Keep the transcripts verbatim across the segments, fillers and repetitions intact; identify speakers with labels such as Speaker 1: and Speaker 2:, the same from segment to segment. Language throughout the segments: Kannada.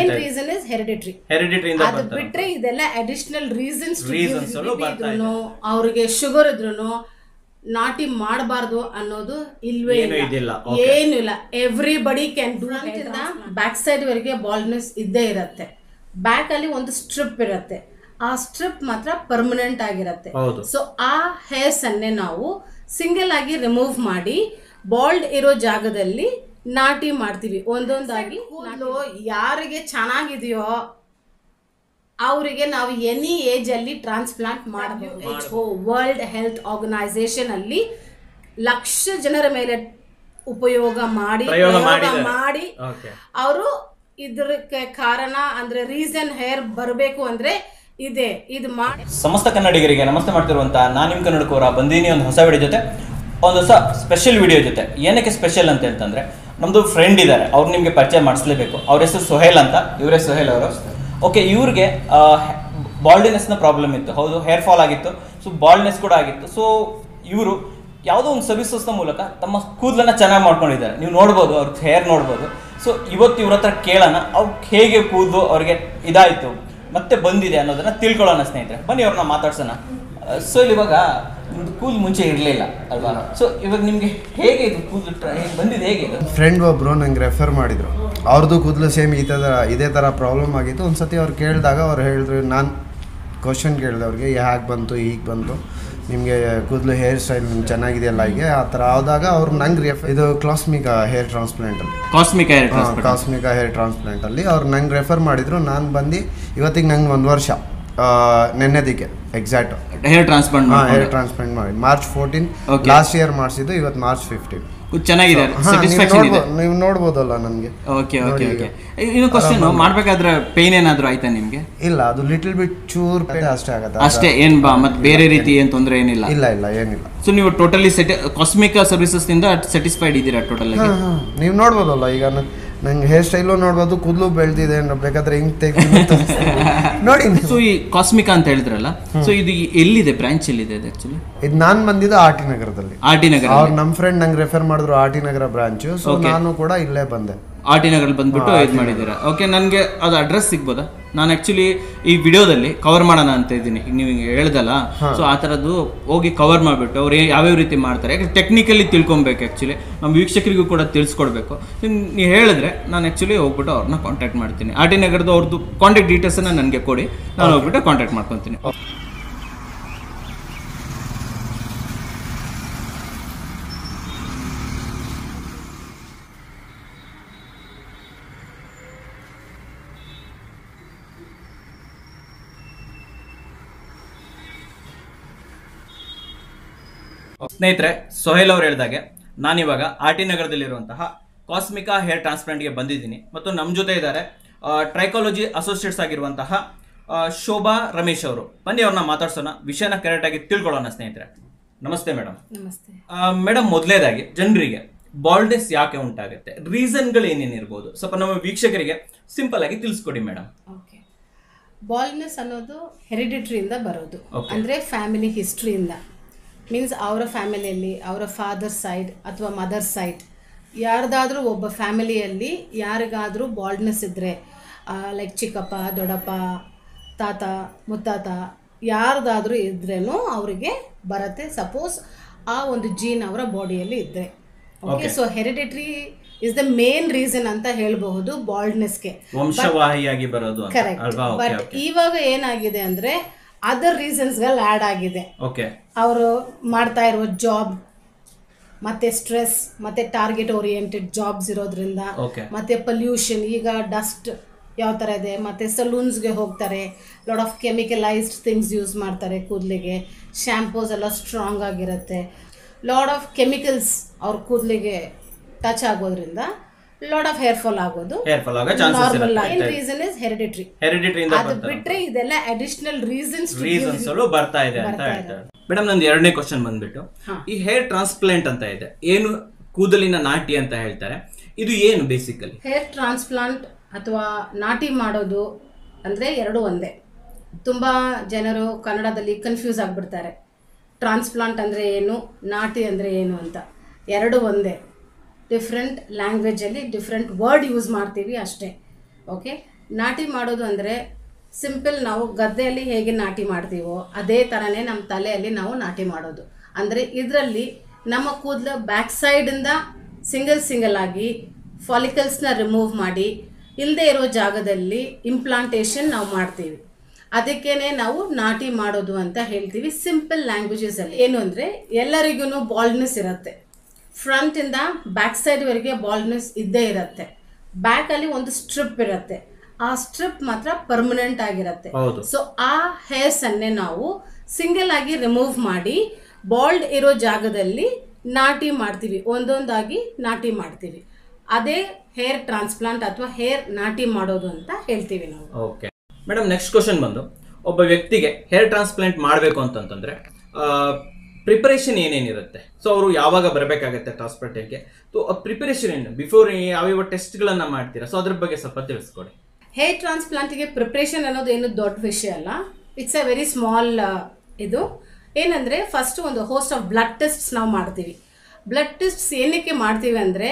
Speaker 1: Main reason is hereditary
Speaker 2: hereditary ಇಂದ
Speaker 1: ಅದು ಬಿಟ್ರೆ ಇದೆಲ್ಲ ಅಡಿಷನಲ್ ರೀಸನ್ಸ್
Speaker 2: ರೀಸನ್ಸ್ ಬರ್ತಾ ಇದೆ.
Speaker 1: ಅವ್ರಿಗೆ ಶುಗರ್ ಇದ್ರೂ ನಾಟಿ ಮಾಡಬಾರ್ದು ಅನ್ನೋದು ಇಲ್ವೇ ಇಲ್ಲ, ಏನು ಇಲ್ಲ. Everybody can do. Back side ವರೆಗೆ ಬಾಲ್ಡ್ನೆಸ್ ಇದ್ದೇ ಇರುತ್ತೆ. ಬ್ಯಾಕ್ ಅಲ್ಲಿ ಒಂದು ಸ್ಟ್ರಿಪ್ ಇರುತ್ತೆ, ಆ ಸ್ಟ್ರಿಪ್ ಮಾತ್ರ ಪರ್ಮನೆಂಟ್ ಆಗಿರುತ್ತೆ. ಸೊ ಆ ಹೇರ್ಸ್ ಅನ್ನೇ ನಾವು ಸಿಂಗಲ್ ಆಗಿ ರಿಮೂವ್ ಮಾಡಿ ಬಾಲ್ಡ್ ಇರೋ ಜಾಗದಲ್ಲಿ ನಾಟಿ ಮಾಡ್ತೀವಿ ಒಂದೊಂದಾಗಿ. ಯಾರಿಗೆ ಚೆನ್ನಾಗಿದೆಯೋ ಅವರಿಗೆ ನಾವು ಎನಿ ಏಜ್ ಅಲ್ಲಿ ಟ್ರಾನ್ಸ್ಪ್ಲಾಂಟ್ ಮಾಡಬಹುದು. ವರ್ಲ್ಡ್ ಹೆಲ್ತ್ ಆರ್ಗನೈಸೇಷನ್ ಅಲ್ಲಿ ಲಕ್ಷ ಜನರ ಮೇಲೆ ಉಪಯೋಗ ಮಾಡಿ ಮಾಡಿ ಅವರು ಇದಕ್ಕೆ ಕಾರಣ ಅಂದ್ರೆ ರೀಸನ್ ಹೇರ್ ಬರಬೇಕು ಅಂದ್ರೆ ಇದೆ ಇದು ಮಾಡಿ.
Speaker 2: ಸಮಸ್ತ ಕನ್ನಡಿಗರಿಗೆ ನಮಸ್ತೆ ಮಾಡ್ತಿರುವಂತಹ ನಾನು ನಿಮ್ಮ ಕನ್ನಡಕವರ ಬಂದೀನಿ ಒಂದು ಹೊಸ ವಿಡಿಯೋ ಜೊತೆ, ಒಂದು ಹೊಸ ಸ್ಪೆಷಲ್ ವಿಡಿಯೋ ಜೊತೆ. ಏನಕ್ಕೆ ಸ್ಪೆಷಲ್ ಅಂತ ಅಂತಂದ್ರೆ ನಮ್ದು ಫ್ರೆಂಡ್ ಇದ್ದಾರೆ, ಅವ್ರು ನಿಮಗೆ ಪರಿಚಯ ಮಾಡಿಸ್ಲೇಬೇಕು. ಅವ್ರ ಹೆಸರು ಸೊಹೇಲ್ ಅಂತ, ಇವರೇ ಸೊಹೇಲ್ ಅವರು. ಓಕೆ, ಇವ್ರಿಗೆ ಬಾಲ್ಡಿನೆಸ್ನ ಪ್ರಾಬ್ಲಮ್ ಇತ್ತು, ಹೌದು, ಹೇರ್ ಫಾಲ್ ಆಗಿತ್ತು, ಸೊ ಬಾಲ್ಡ್ನೆಸ್ ಕೂಡ ಆಗಿತ್ತು. ಸೊ ಇವರು ಯಾವುದೋ ಒಂದು ಸರ್ವಿಸಸ್ನ ಮೂಲಕ ತಮ್ಮ ಕೂದಲನ್ನ ಚೆನ್ನಾಗಿ ಮಾಡ್ಕೊಂಡಿದ್ದಾರೆ. ನೀವು ನೋಡ್ಬೋದು, ಅವ್ರ ಹೇರ್ ನೋಡ್ಬೋದು. ಸೊ ಇವತ್ತು ಇವ್ರ ಹತ್ರ ಕೇಳೋಣ ಅವ್ರಿಗೆ ಹೇಗೆ ಕೂದಲು ಅವ್ರಿಗೆ ಇದಾಯಿತು ಮತ್ತೆ ಬಂದಿದೆ ಅನ್ನೋದನ್ನ ತಿಳ್ಕೊಳ್ಳೋಣ ಸ್ನೇಹಿತರೆ. ಬನ್ನಿ ಅವ್ರನ್ನ ಮಾತಾಡ್ಸೋಣ. ಸೊ ಇವಾಗ ನಿಮ್ದು ಕೂದಲು ಮುಂಚೆ ಇರಲಿಲ್ಲ ಅಲ್ವಾ? ಸೊ ಇವಾಗ ನಿಮಗೆ ಹೇಗೆ ಇದು ಕೂದಲು ಬಂದಿದೆ, ಹೇಗೆ?
Speaker 3: ಫ್ರೆಂಡ್ ಒಬ್ಬರು ನಂಗೆ ರೆಫರ್ ಮಾಡಿದರು, ಅವ್ರದ್ದು ಕೂದಲು ಸೇಮ್ ಈ ಥರ ಇದೇ ಥರ ಪ್ರಾಬ್ಲಮ್ ಆಗಿತ್ತು. ಒಂದು ಸತಿ ಅವ್ರು ಕೇಳಿದಾಗ ಅವ್ರು ಹೇಳಿದ್ರು, ನಾನು ಕ್ವಶನ್ ಕೇಳಿದೆ ಅವ್ರಿಗೆ, ಹೇಗೆ ಬಂತು, ಈಗ ಬಂತು ನಿಮಗೆ ಕೂದಲು ಹೇರ್ ಸ್ಟೈಲ್ ಚೆನ್ನಾಗಿದೆಯಲ್ಲ ಹೀಗೆ ಆ ಥರ ಆದಾಗ ಅವ್ರು ನಂಗೆ ರೆಫ್ ಇದು ಕಾಸ್ಮಿಕಾ ಹೇರ್ ಟ್ರಾನ್ಸ್ಪ್ಲಾಂಟಲ್ಲಿ
Speaker 2: ಕಾಸ್ಮಿಕಾ ಹೇರ್
Speaker 3: ಕಾಸ್ಮಿಕಾ ಹೇರ್ ಟ್ರಾನ್ಸ್ಪ್ಲಾಂಟಲ್ಲಿ ಅವ್ರು ನಂಗೆ ರೆಫರ್ ಮಾಡಿದರು. ನಾನು ಬಂದು ಇವತ್ತಿಗೆ ನಂಗೆ ಒಂದು ವರ್ಷ ನೆನ್ನೆದಿಕ್ಕೆ exact
Speaker 2: hair transplant
Speaker 3: hair transplant ಮಾಡಿ ಮಾರ್ಚ್ ಫೋರ್ಟೀನ್ ಲಾಸ್ಟ್ ಇಯರ್ ಮಾಡಿಸಿದ್ದು, ಇವತ್ತು ಮಾರ್ಚ್ ಫಿಫ್ಟೀನ್.
Speaker 2: ಚೆನ್ನಾಗಿದೆ,
Speaker 3: ನೀವು ನೋಡ್ಬೋದಲ್ಲ ನನಗೆ.
Speaker 2: ಓಕೆ ಓಕೆ ಓಕೆ ಇನ್ನು ಕ್ವಶನ್ ಮಾಡಬೇಕಾದ್ರೆ ಪೇನ್ ಏನಾದರೂ ಆಯ್ತಾ ನಿಮಗೆ?
Speaker 3: ಇಲ್ಲ, ಅದು ಲಿಟಲ್ ಬಿಟ್ ಚೂರ್ ಪೇನ್ ಅಷ್ಟೇ ಆಗುತ್ತೆ
Speaker 2: ಅಷ್ಟೇ, ಏನು ಬಾ ಮತ್ತೆ ಬೇರೆ ರೀತಿ ಏನು ತೊಂದರೆ ಏನಿಲ್ಲ?
Speaker 3: ಇಲ್ಲ ಇಲ್ಲ ಏನಿಲ್ಲ.
Speaker 2: ಸೊ ನೀವು ಟೋಟಲಿ ಸೆಟಿ ಕಾಸ್ಮಿಕಾ ಸರ್ವಿಸಸ್ ಇಂದ ಸ್ಯಾಟಿಸ್ಫೈಡ್ ಇದ್ದೀರಾ ಟೋಟಲ್ ಆಗಿ?
Speaker 3: ನೀವು ನೋಡ್ಬೋದಲ್ಲ, ಈಗ ನಂಗೆ ಹೇರ್ ಸ್ಟೈಲು ನೋಡ್ಬೋದು, ಕೂದಲು ಬೆಳೆದಿದೆ, ಬೇಕಾದ್ರೆ ಹಿಂಗ್ ತೆಗೆದು ನೋಡಿ.
Speaker 2: ಸೊ ಈ ಕಾಸ್ಮಿಕಾ ಅಂತ ಹೇಳಿದ್ರಲ್ಲ, ಸೊ ಇದು ಎಲ್ಲಿದೆ, ಬ್ರಾಂಚ್ ಎಲ್ಲಿದೆ ಇದು ಆಕ್ಚುಲಿ?
Speaker 3: ಇದು ನಾನು ಬಂದಿದ್ದು ಆರ್ ಟಿ ನಗರದಲ್ಲಿ.
Speaker 2: ಆರ್ ಟಿ ನಗರ
Speaker 3: ಅವ್ರು ನಮ್ಮ ಫ್ರೆಂಡ್ ನಂಗೆ ರೆಫರ್ ಮಾಡಿದ್ರು R T Nagar branch. So ನಾನು ಕೂಡ ಇಲ್ಲೇ ಬಂದೆ,
Speaker 2: ಆರ್ ಟಿ ನಗರಲ್ಲಿ ಬಂದ್ಬಿಟ್ಟು ಇದು ಮಾಡಿದ್ದೀರಾ. ಓಕೆ, ನನಗೆ ಅದು ಅಡ್ರೆಸ್ ಸಿಗ್ಬೋದಾ? ನಾನು ಆ್ಯಕ್ಚುಲಿ ಈ ವಿಡಿಯೋದಲ್ಲಿ ಕವರ್ ಮಾಡೋಣ ಅಂತ ಇದ್ದೀನಿ, ಈಗ ನೀವು ಹೇಳ್ದಲ್ಲ. ಸೊ ಆ ಥರದ್ದು ಹೋಗಿ ಕವರ್ ಮಾಡಿಬಿಟ್ಟು ಅವ್ರು ಯಾವ್ಯಾವ ರೀತಿ ಮಾಡ್ತಾರೆ, ಯಾಕಂದ್ರೆ ಟೆಕ್ನಿಕಲಿ ತಿಳ್ಕೊಬೇಕು. ಆ್ಯಕ್ಚುಲಿ ನಮ್ಮ ವೀಕ್ಷಕರಿಗೂ ಕೂಡ ತಿಳಿಸ್ಕೊಡ್ಬೇಕು. ನೀವು ಹೇಳಿದ್ರೆ ನಾನು ಆ್ಯಕ್ಚುಲಿ ಹೋಗ್ಬಿಟ್ಟು ಅವ್ರನ್ನ ಕಾಂಟ್ಯಾಕ್ಟ್ ಮಾಡ್ತೀನಿ. ಆರ್ ಟಿ ನಗರದ ಅವ್ರದ್ದು ಕಾಂಟ್ಯಾಕ್ಟ್ ಡೀಟೇಲ್ಸನ್ನು ನನಗೆ ಕೊಡಿ, ನಾನು ಹೋಗ್ಬಿಟ್ಟು ಕಾಂಟ್ಯಾಕ್ಟ್ ಮಾಡ್ಕೊತೀನಿ. ಸ್ನೇಹಿತರೆ, ಸೊಹೇಲ್ ಅವ್ರು ಹೇಳಿದಾಗೆ ನಾನಿವಾಗ ಆರ್ ಟಿ ನಗರದಲ್ಲಿರುವಂತಹ ಕಾಸ್ಮಿಕಾ ಹೇರ್ ಟ್ರಾನ್ಸ್ಪ್ಲಾಂಟ್ಗೆ ಬಂದಿದ್ದೀನಿ. ಮತ್ತು ನಮ್ಮ ಜೊತೆ ಇದ್ದಾರೆ ಟ್ರೈಕಾಲಜಿ ಅಸೋಸಿಯೇಟ್ಸ್ ಆಗಿರುವಂತಹ ಶೋಭಾ ರಮೇಶ್ ಅವರು. ಬನ್ನಿ ಅವ್ರನ್ನ ಮಾತಾಡ್ಸೋಣ, ವಿಷಯನ ಕರೆಕ್ಟಾಗಿ ತಿಳ್ಕೊಳ್ಳೋಣ. ಸ್ನೇಹಿತರೆ ನಮಸ್ತೆ ಮೇಡಮ್.
Speaker 1: ನಮಸ್ತೆ
Speaker 2: ಮೇಡಮ್, ಮೊದಲೇದಾಗಿ ಜನರಿಗೆ ಬಾಲ್ಡ್ನೆಸ್ ಯಾಕೆ ಉಂಟಾಗುತ್ತೆ, ರೀಸನ್ಗಳು ಏನೇನಿರ್ಬೋದು, ಸ್ವಲ್ಪ ನಮ್ಮ ವೀಕ್ಷಕರಿಗೆ ಸಿಂಪಲ್ ಆಗಿ ತಿಳಿಸ್ಕೊಡಿ ಮೇಡಮ್.
Speaker 1: ಓಕೆ, ಬಾಲ್ಡ್ನೆಸ್ ಅನ್ನೋದು ಹೆರಿಡಿಟ್ರಿಯಿಂದ ಬರೋದು, ಅಂದರೆ ಫ್ಯಾಮಿಲಿ ಹಿಸ್ಟ್ರಿಯಿಂದ. ಮೀನ್ಸ್ ಅವರ ಫ್ಯಾಮಿಲಿಯಲ್ಲಿ ಅವರ ಫಾದರ್ ಸೈಡ್ ಅಥವಾ ಮದರ್ ಸೈಡ್ ಯಾರ್ದಾದ್ರೂ ಒಬ್ಬ ಫ್ಯಾಮಿಲಿಯಲ್ಲಿ ಯಾರಿಗಾದರೂ ಬಾಲ್ಡ್ನೆಸ್ ಇದ್ದರೆ, ಲೈಕ್ ಚಿಕ್ಕಪ್ಪ, ದೊಡ್ಡಪ್ಪ, ತಾತ, ಮುತ್ತಾತ ಯಾರ್ದಾದ್ರೂ ಇದ್ರೇನು ಅವರಿಗೆ ಬರುತ್ತೆ. ಸಪೋಸ್ ಆ ಒಂದು ಜೀನ್ ಅವರ ಬಾಡಿಯಲ್ಲಿ ಇದ್ದರೆ. Okay, so hereditary is the main reason ಅಂತ ಹೇಳಬಹುದು ಬಾಲ್ಡ್ನೆಸ್ಗೆ,
Speaker 2: ವಂಶವಾಹಿಯಾಗಿ ಬರೋದು.
Speaker 1: ಕರೆಕ್ಟ್. ಬಟ್ ಇವಾಗ ಏನಾಗಿದೆ ಅಂದರೆ ಅದರ್ ರೀಸನ್ಸ್ಗಳು ಆ್ಯಡ್ ಆಗಿದೆ.
Speaker 2: ಓಕೆ,
Speaker 1: ಅವರು ಮಾಡ್ತಾ ಇರೋ ಜಾಬ್ ಮತ್ತೆ ಸ್ಟ್ರೆಸ್ ಮತ್ತೆ ಟಾರ್ಗೆಟ್ ಓರಿಯೆಂಟೆಡ್ ಜಾಬ್ಸ್ ಇರೋದ್ರಿಂದ, ಮತ್ತೆ ಪೊಲ್ಯೂಷನ್, ಈಗ ಡಸ್ಟ್ ಯಾವ ಥರ ಇದೆ, ಮತ್ತೆ ಸಲೂನ್ಸ್ಗೆ ಹೋಗ್ತಾರೆ, lot of chemicalised things use ಮಾಡ್ತಾರೆ ಕೂದಲಿಗೆ, ಶ್ಯಾಂಪೂಸ್ ಎಲ್ಲ ಸ್ಟ್ರಾಂಗ್ ಆಗಿರುತ್ತೆ, ಲಾಟ್ ಆಫ್ ಕೆಮಿಕಲ್ಸ್ ಅವ್ರ ಕೂದಲಿಗೆ ಟಚ್ ಆಗೋದ್ರಿಂದ ಲಾಟ್ ಆಫ್ ಹೇರ್ ಫಾಲ್ ಆಗೋದು ನಾರ್ಮಲ್. Reason is hereditary. ಅದು ಬಿಟ್ರೆ ಇದೆಲ್ಲ ಅಡಿಷನಲ್ ರೀಸನ್ಸ್
Speaker 2: ರೀಸನ್ಸ್ ಬರ್ತಾ ಇದೆ ಅಂತ ಹೇಳ್ತಾರೆ. ಮೇಡಮ್, ನಂದು ಎರಡನೇ ಕ್ವಶನ್ ಬಂದ್ಬಿಟ್ಟು, ಈ ಹೇರ್ ಟ್ರಾನ್ಸ್ಪ್ಲಾಂಟ್ ಅಂತ ಇದೆ, ಏನು ಕೂದಲಿನ ನಾಟಿ ಅಂತ ಹೇಳ್ತಾರೆ, ಇದು ಏನು ಬೇಸಿಕಲಿ?
Speaker 1: ಹೇರ್ ಟ್ರಾನ್ಸ್ಪ್ಲಾಂಟ್ ಅಥವಾ ನಾಟಿ ಮಾಡೋದು ಅಂದರೆ ಎರಡು ಒಂದೇ. ತುಂಬ ಜನರು ಕನ್ನಡದಲ್ಲಿ ಕನ್ಫ್ಯೂಸ್ ಆಗಿಬಿಡ್ತಾರೆ, ಟ್ರಾನ್ಸ್ಪ್ಲಾಂಟ್ ಅಂದರೆ ಏನು, ನಾಟಿ ಅಂದರೆ ಏನು ಅಂತ. ಎರಡು ಒಂದೇ, ಡಿಫ್ರೆಂಟ್ ಲ್ಯಾಂಗ್ವೇಜಲ್ಲಿ ಡಿಫ್ರೆಂಟ್ ವರ್ಡ್ ಯೂಸ್ ಮಾಡ್ತೀವಿ ಅಷ್ಟೇ. ಓಕೆ, ನಾಟಿ ಮಾಡೋದು ಅಂದರೆ ಸಿಂಪಲ್ ನಾವು ಗದ್ದೆಯಲ್ಲಿ ಹೇಗೆ ನಾಟಿ ಮಾಡ್ತೀವೋ ಅದೇ ಥರನೇ ನಮ್ಮ ತಲೆಯಲ್ಲಿ ನಾವು ನಾಟಿ ಮಾಡೋದು. ಅಂದರೆ ಇದರಲ್ಲಿ ನಮ್ಮ ಕೂದಲು ಬ್ಯಾಕ್ ಸೈಡಿಂದ ಸಿಂಗಲ್ ಸಿಂಗಲ್ ಆಗಿ ಫಾಲಿಕಲ್ಸ್ನ ರಿಮೂವ್ ಮಾಡಿ ಇಲ್ಲದೆ ಇರೋ ಜಾಗದಲ್ಲಿ ಇಂಪ್ಲಾಂಟೇಷನ್ ನಾವು ಮಾಡ್ತೀವಿ. ಅದಕ್ಕೇನೆ ನಾವು ನಾಟಿ ಮಾಡೋದು ಅಂತ ಹೇಳ್ತೀವಿ ಸಿಂಪಲ್ ಲ್ಯಾಂಗ್ವೇಜಸಲ್ಲಿ. ಏನು ಅಂದರೆ ಎಲ್ಲರಿಗೂ ಬಾಲ್ಡ್ನೆಸ್ ಇರುತ್ತೆ, ಫ್ರಂಟಿಂದ ಬ್ಯಾಕ್ ಸೈಡ್ವರೆಗೆ ಬಾಲ್ಡ್ನೆಸ್ ಇದ್ದೇ ಇರುತ್ತೆ. ಬ್ಯಾಕಲ್ಲಿ ಒಂದು ಸ್ಟ್ರಿಪ್ ಇರುತ್ತೆ, ಆ ಸ್ಟ್ರಿಪ್ ಮಾತ್ರ ಪರ್ಮನೆಂಟ್ ಆಗಿರುತ್ತೆ. ಸೊ ಆ ಹೇರ್ಸ್ ಅನ್ನೇ ನಾವು ಸಿಂಗಲ್ ಆಗಿ ರಿಮೂವ್ ಮಾಡಿ ಬಾಲ್ಡ್ ಇರೋ ಜಾಗದಲ್ಲಿ ನಾಟಿ ಮಾಡ್ತೀವಿ, ಒಂದೊಂದಾಗಿ ನಾಟಿ ಮಾಡ್ತೀವಿ. ಅದೇ ಹೇರ್ ಟ್ರಾನ್ಸ್ಪ್ಲಾಂಟ್ ಅಥವಾ ಹೇರ್ ನಾಟಿ ಮಾಡೋದು ಅಂತ ಹೇಳ್ತೀವಿ ನಾವು.
Speaker 2: ಓಕೆ ಮೇಡಮ್, ನೆಕ್ಸ್ಟ್ ಕ್ವಶನ್ ಬಂದು, ಒಬ್ಬ ವ್ಯಕ್ತಿಗೆ ಹೇರ್ ಟ್ರಾನ್ಸ್ಪ್ಲಾಂಟ್ ಮಾಡಬೇಕು ಅಂತಂತಂದ್ರೆ ಪ್ರಿಪರೇಷನ್ ಏನೇನಿರುತ್ತೆ? ಸೊ ಅವರು ಯಾವಾಗ ಬರಬೇಕಾಗತ್ತೆ ಟ್ರಾನ್ಸ್ಪ್ಲಾಂಟ್ಗೆ? ಸೊ ಪ್ರಿಪರೇಷನ್ ಏನು, ಬಿಫೋರ್ ಯಾವ್ಯಾವ ಟೆಸ್ಟ್ಗಳನ್ನು ಮಾಡ್ತೀರಾ? ಸೊ ಅದ್ರ ಬಗ್ಗೆ ಸ್ವಲ್ಪ ತಿಳಿಸ್ಕೊಡಿ.
Speaker 1: ಹೇರ್ ಟ್ರಾನ್ಸ್ಪ್ಲಾಂಟಿಗೆ ಪ್ರಿಪ್ರೇಷನ್ ಅನ್ನೋದು ಏನು ದೊಡ್ಡ ವಿಷಯ ಅಲ್ಲ, ಇಟ್ಸ್ ಅ ವೆರಿ ಸ್ಮಾಲ್. ಇದು ಏನಂದರೆ ಫಸ್ಟ್ ಒಂದು ಹೋಸ್ಟ್ ಆಫ್ ಬ್ಲಡ್ ಟೆಸ್ಟ್ಸ್ ನಾವು ಮಾಡ್ತೀವಿ. ಬ್ಲಡ್ ಟೆಸ್ಟ್ಸ್ ಏನಕ್ಕೆ ಮಾಡ್ತೀವಿ ಅಂದರೆ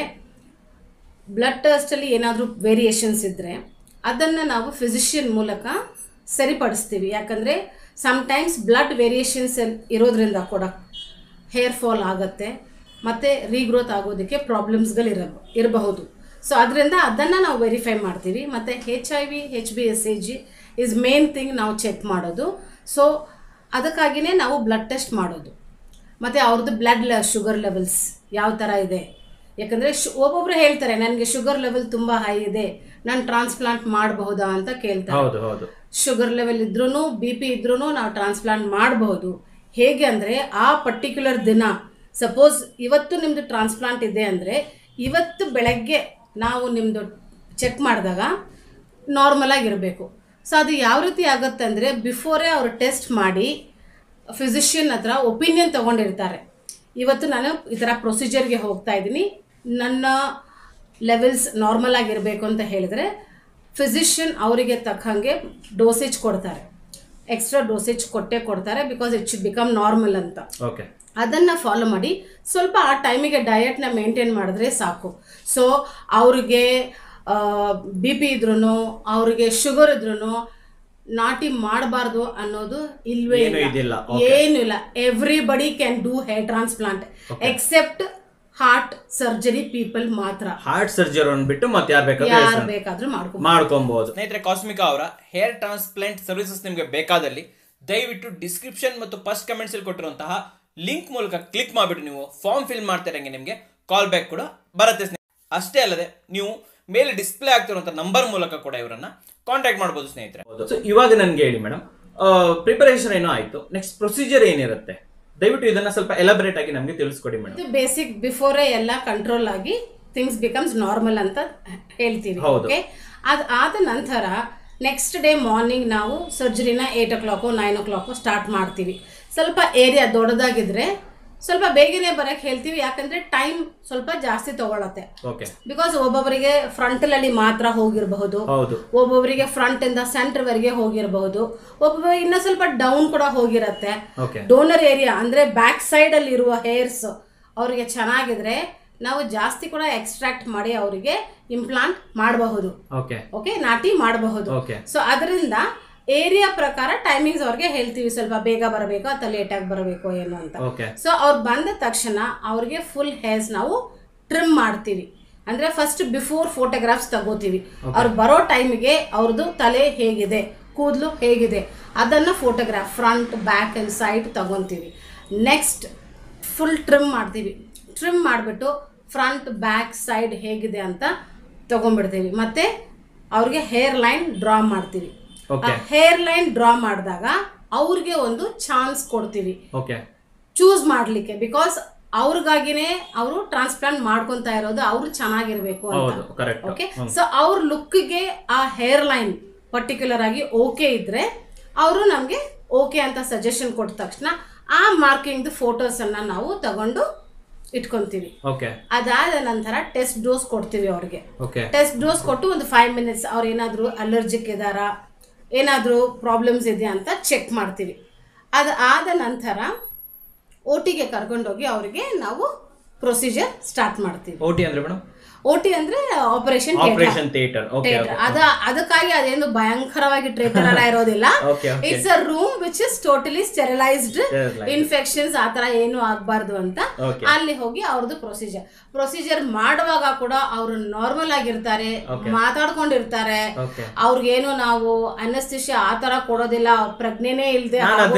Speaker 1: ಬ್ಲಡ್ ಟೆಸ್ಟಲ್ಲಿ ಏನಾದರೂ ವೇರಿಯೇಷನ್ಸ್ ಇದ್ದರೆ ಅದನ್ನು ನಾವು ಫಿಸಿಷಿಯನ್ ಮೂಲಕ ಸರಿಪಡಿಸ್ತೀವಿ. ಯಾಕಂದರೆ ಸಮ್ಟೈಮ್ಸ್ ಬ್ಲಡ್ ವೇರಿಯೇಷನ್ಸ್ ಇರೋದ್ರಿಂದ ಕೂಡ ಹೇರ್ ಫಾಲ್ ಆಗುತ್ತೆ ಮತ್ತು ರೀಗ್ರೋತ್ ಆಗೋದಕ್ಕೆ ಪ್ರಾಬ್ಲಮ್ಸ್ಗಳು ಇರ ಇರಬಹುದು. ಸೊ ಅದರಿಂದ ಅದನ್ನು ನಾವು ವೆರಿಫೈ ಮಾಡ್ತೀವಿ. ಮತ್ತು H I V H B S A G is main thing ನಾವು ಚೆಕ್ ಮಾಡೋದು. ಸೊ ಅದಕ್ಕಾಗಿಯೇ ನಾವು ಬ್ಲಡ್ ಟೆಸ್ಟ್ ಮಾಡೋದು. ಮತ್ತು ಅವ್ರದ್ದು ಬ್ಲಡ್ ಶುಗರ್ ಲೆವೆಲ್ಸ್ ಯಾವ ಥರ ಇದೆ, ಯಾಕಂದರೆ ಶು ಒಬ್ಬೊಬ್ರು ಹೇಳ್ತಾರೆ ನನಗೆ ಶುಗರ್ ಲೆವೆಲ್ ತುಂಬ ಹೈ ಇದೆ, ನಾನು ಟ್ರಾನ್ಸ್ಪ್ಲಾಂಟ್ ಮಾಡಬಹುದಾ ಅಂತ ಕೇಳ್ತಾರೆ. ಶುಗರ್ ಲೆವೆಲ್ ಇದ್ರೂ ಬಿ ಪಿ ಇದ್ರೂ ನಾವು ಟ್ರಾನ್ಸ್ಪ್ಲಾಂಟ್ ಮಾಡಬಹುದು. ಹೇಗೆ ಅಂದರೆ ಆ ಪರ್ಟಿಕ್ಯುಲರ್ ದಿನ, ಸಪೋಸ್ ಇವತ್ತು ನಿಮ್ಮದು ಟ್ರಾನ್ಸ್ಪ್ಲಾಂಟ್ ಇದೆ ಅಂದರೆ ಇವತ್ತು ಬೆಳಗ್ಗೆ ನಾವು ನಿಮ್ಮದು ಚೆಕ್ ಮಾಡಿದಾಗ ನಾರ್ಮಲ್ ಆಗಿರಬೇಕು. ಸೊ ಅದು ಯಾವ ರೀತಿ ಆಗುತ್ತೆ ಅಂದರೆ ಬಿಫೋರೇ ಅವರು ಟೆಸ್ಟ್ ಮಾಡಿ ಫಿಸಿಷಿಯನ್ ಹತ್ರ ಒಪಿನಿಯನ್ ತೊಗೊಂಡಿರ್ತಾರೆ. ಇವತ್ತು ನಾನು ಈ ಥರ ಪ್ರೊಸೀಜರ್ಗೆ ಹೋಗ್ತಾ ಇದ್ದೀನಿ, ನನ್ನ ಲೆವೆಲ್ಸ್ ನಾರ್ಮಲ್ ಆಗಿರಬೇಕು ಅಂತ ಹೇಳಿದರೆ ಫಿಸಿಷಿಯನ್ ಅವರಿಗೆ ತಕ್ಕಂಗೆ ಡೋಸೇಜ್ ಕೊಡ್ತಾರೆ, ಎಕ್ಸ್ಟ್ರಾ ಡೋಸೇಜ್ ಕೊಟ್ಟೇ ಕೊಡ್ತಾರೆ, because it should become normal ಅಂತ.
Speaker 2: ಓಕೆ,
Speaker 1: ಅದನ್ನು ಫಾಲೋ ಮಾಡಿ ಸ್ವಲ್ಪ ಆ ಟೈಮಿಗೆ ಡಯಟ್ನ ಮೇಂಟೈನ್ ಮಾಡಿದ್ರೆ ಸಾಕು. ಸೊ ಅವ್ರಿಗೆ ಬಿ ಪಿ ಇದ್ರೂ ಅವ್ರಿಗೆ ಶುಗರ್ ಇದ್ರೂ ನಾಟಿ ಮಾಡಬಾರ್ದು ಅನ್ನೋದು ಇಲ್ವೇ ಇಲ್ಲ, ಏನು ಇಲ್ಲ. Everybody can do hair transplant except heart surgery people ಮಾತ್ರ.
Speaker 2: ಹಾರ್ಟ್ ಸರ್ಜರಿ ಬಿಟ್ಟು ಮತ್ತೆ ಯಾರು ಬೇಕಾದ್ರೂ
Speaker 1: ಬೇಕಾದ್ರೂ
Speaker 2: ಮಾಡ್ಕೊಬಹುದು. ಸ್ನೇಹಿತರೆ, ಕಾಸ್ಮಿಕಾ ಅವರ ಹೇರ್ ಟ್ರಾನ್ಸ್ಪ್ಲಾಂಟ್ ಸರ್ವಿಸಸ್ ನಿಮಗೆ ಬೇಕಾದಲ್ಲಿ ದಯವಿಟ್ಟು ಡಿಸ್ಕ್ರಿಪ್ಷನ್ ಮತ್ತು ಫಸ್ಟ್ ಕಮೆಂಟ್ಸ್ ಅಲ್ಲಿ ಕೊಟ್ಟಿರುವಂತಹ ಲಿಂಕ್ ಮೂಲಕ ಕ್ಲಿಕ್ ಮಾಡಿಬಿಟ್ಟು ನೀವು ಫಾರ್ಮ್ ಫಿಲ್ ಮಾಡ್ತಿರಂಗೆ ನಿಮಗೆ ಕಾಲ್ ಬ್ಯಾಕ್ ಕೂಡ ಬರುತ್ತೆ. ಅಷ್ಟೇ ಅಲ್ಲದೆ ನೀವು ಮೇಲೆ ಡಿಸ್ಪ್ಲೇ ಆಗ್ತಿರುವಂಥ ನಂಬರ್ ಮೂಲಕ ಕೂಡ ಇವರನ್ನ ಕಾಂಟ್ಯಾಕ್ಟ್ ಮಾಡಬಹುದು ಸ್ನೇಹಿತರೆ. ಸೊ ಇವಾಗ ನನಗೆ ಹೇಳಿ ಮೇಡಮ್, ಪ್ರಿಪರೇಷನ್ ಏನೋ ಆಯ್ತು, ನೆಕ್ಸ್ಟ್ ಪ್ರೊಸೀಜರ್ ಏನಿರುತ್ತೆ ದಯವಿಟ್ಟು ಇದನ್ನ ಸ್ವಲ್ಪ ಎಲಾಬರೇಟ್ ಆಗಿ ನಮಗೆ ತಿಳಿಸ್ಕೊಡಿ ಮೇಡಮ್.
Speaker 1: ಬೇಸಿಕ್ ಬಿಫೋರೇ ಎಲ್ಲ ಕಂಟ್ರೋಲ್ ಆಗಿ ಥಿಂಗ್ಸ್ ಬಿಕಮ್ಸ್ ನಾರ್ಮಲ್ ಅಂತ ಹೇಳ್ತೀವಿ. ಓಕೆ, ಅದು ಆದ ನಂತರ ನೆಕ್ಸ್ಟ್ ಡೇ ಮಾರ್ನಿಂಗ್ ನಾವು ಸರ್ಜರಿನ eight o'clock nine o'clock start ಮಾಡ್ತೀವಿ. ಸ್ವಲ್ಪ ಏರಿಯಾ ದೊಡ್ಡದಾಗಿದ್ರೆ ಸ್ವಲ್ಪ ಬೇಗನೆ ಬರಕ್ಕೆ ಹೇಳ್ತೀವಿ, ಯಾಕಂದ್ರೆ ಟೈಮ್ ಸ್ವಲ್ಪ ಜಾಸ್ತಿ ತಗೊಳತ್ತೆ. ಬಿಕಾಸ್ ಒಬ್ಬೊಬ್ಬರಿಗೆ ಫ್ರಂಟಲ್ಲಿ ಮಾತ್ರ ಹೋಗಿರಬಹುದು, ಒಬ್ಬೊಬ್ಬರಿಗೆ ಫ್ರಂಟ್ ಇಂದ ಸೆಂಟರ್ ವರೆಗೆ ಹೋಗಿರಬಹುದು, ಒಬ್ಬೊಬ್ಬರಿಗೆ ಇನ್ನ ಸ್ವಲ್ಪ ಡೌನ್ ಕೂಡ ಹೋಗಿರತ್ತೆ. ಡೋನರ್ ಏರಿಯಾ ಅಂದ್ರೆ ಬ್ಯಾಕ್ ಸೈಡ್ ಅಲ್ಲಿ ಇರುವ ಹೇರ್ಸ್ ಅವರಿಗೆ ಚೆನ್ನಾಗಿದ್ರೆ ನಾವು ಜಾಸ್ತಿ ಕೂಡ ಎಕ್ಸ್ಟ್ರಾಕ್ಟ್ ಮಾಡಿ ಅವರಿಗೆ ಇಂಪ್ಲಾಂಟ್ ಮಾಡಬಹುದು, ಓಕೆ, ನಾಟಿ ಮಾಡಬಹುದು. ಸೊ ಅದರಿಂದ ಏರಿಯಾ ಪ್ರಕಾರ ಟೈಮಿಂಗ್ಸ್ ಅವ್ರಿಗೆ ಹೇಳ್ತೀವಿ, ಸ್ವಲ್ಪ ಬೇಗ ಬರಬೇಕು ಅಥವಾ ಲೇಟ್ ಆಗಿ ಬರಬೇಕು ಏನು ಅಂತ. ಸೊ ಅವ್ರು ಬಂದ ತಕ್ಷಣ ಅವ್ರಿಗೆ ಫುಲ್ ಹೇರ್ಸ್ ನಾವು ಟ್ರಿಮ್ ಮಾಡ್ತೀವಿ. ಅಂದ್ರೆ ಫಸ್ಟ್ ಬಿಫೋರ್ ಫೋಟೋಗ್ರಾಫ್ಸ್ ತಗೋತೀವಿ. ಅವ್ರು ಬರೋ ಟೈಮಿಗೆ ಅವ್ರದ್ದು ತಲೆ ಹೇಗಿದೆ, ಕೂದಲು ಹೇಗಿದೆ ಅದನ್ನ photograph front back and side ತಗೊಂತೀವಿ. ನೆಕ್ಸ್ಟ್ ಫುಲ್ ಟ್ರಿಮ್ ಮಾಡ್ತೀವಿ. ಟ್ರಿಮ್ ಮಾಡಿಬಿಟ್ಟು ಫ್ರಂಟ್ ಬ್ಯಾಕ್ ಸೈಡ್ ಹೇಗಿದೆ ಅಂತ ತಗೊಂಡ್ಬಿಡ್ತೀವಿ. ಮತ್ತೆ ಅವ್ರಿಗೆ ಹೇರ್ ಲೈನ್ ಡ್ರಾ ಮಾಡ್ತೀವಿ. ಹೇರ್ ಲೈನ್ ಡ್ರಾ ಮಾಡಿದಾಗ ಅವ್ರಿಗೆ ಒಂದು ಚಾನ್ಸ್ ಕೊಡ್ತೀವಿ ಚೂಸ್ ಮಾಡ್ಲಿಕ್ಕೆ. ಬಿಕಾಸ್ ಅವ್ರಿಗಾಗಿನೇ ಅವರು ಟ್ರಾನ್ಸ್ಪ್ಲಾಂಟ್ ಮಾಡ್ಕೊಂತ ಇರೋದು, ಅವ್ರು ಚೆನ್ನಾಗಿರ್ಬೇಕು ಅಂತ. ಓಕೆ, ಸೊ ಅವ್ರ ಲುಕ್ಗೆ ಆ ಹೇರ್ ಲೈನ್ ಪರ್ಟಿಕ್ಯುಲರ್ ಆಗಿ ಓಕೆ ಇದ್ರೆ ಅವರು ನಮ್ಗೆ ಓಕೆ ಅಂತ ಸಜೆಷನ್ ಕೊಟ್ಟ ತಕ್ಷಣ ಆ ಮಾರ್ಕಿಂಗ್ ಫೋಟೋಸ್ ಅನ್ನ ನಾವು ತಗೊಂಡು ಇಟ್ಕೊಂತೀವಿ. ಅದಾದ ನಂತರ ಟೆಸ್ಟ್ ಡೋಸ್ ಕೊಡ್ತೀವಿ ಅವ್ರಿಗೆ. ಟೆಸ್ಟ್ ಡೋಸ್ ಕೊಟ್ಟು ಒಂದು ಫೈವ್ ಮಿನಿಟ್ಸ್ ಅವ್ರು ಏನಾದ್ರು ಅಲರ್ಜಿಕ್ ಇದಾರಾ, ಏನಾದರೂ ಪ್ರಾಬ್ಲಮ್ಸ್ ಇದೆಯಾ ಅಂತ ಚೆಕ್ ಮಾಡ್ತೀವಿ. ಅದು ಆದ ನಂತರ ಓಟಿಗೆ ಕರ್ಕೊಂಡೋಗಿ ಅವರಿಗೆ ನಾವು ಪ್ರೊಸೀಜರ್ ಸ್ಟಾರ್ಟ್ ಮಾಡ್ತೀವಿ.
Speaker 2: ಓಟಿ ಅಂದ್ರೆ ಮೇಡಮ್,
Speaker 1: ಓಟಿ ಅಂದ್ರೆ ಆಪರೇಷನ್
Speaker 2: ಆಪರೇಷನ್ ಥಿಯೇಟರ್. ಓಕೆ
Speaker 1: ಅದ ಅದಕ್ಕಾಗಿ ಅದೇನು ಭಯಂಕರವಾಗಿ ಥಿಯೇಟರ್ ಎಲ್ಲ ಇರೋದಿಲ್ಲ. It's a room which is totally sterilised, infections ಆತರ ಏನು ಆಗ್ಬಾರ್ದು ಅಂತ ಅಲ್ಲಿ ಹೋಗಿ ಅವ್ರದ್ದು ಪ್ರೊಸೀಜರ್ ಪ್ರೊಸೀಜರ್ ಮಾಡುವಾಗ ಕೂಡ ಅವರು ನಾರ್ಮಲ್ ಆಗಿರ್ತಾರೆ, ಮಾತಾಡ್ಕೊಂಡಿರ್ತಾರೆ. ಅವ್ರಿಗೇನು ನಾವು ಅನಸ್ತಿಷಿಯಾ ಆತರ ಕೊಡೋದಿಲ್ಲ, ಪ್ರಜ್ಞೆನೇ ಇಲ್ದೆ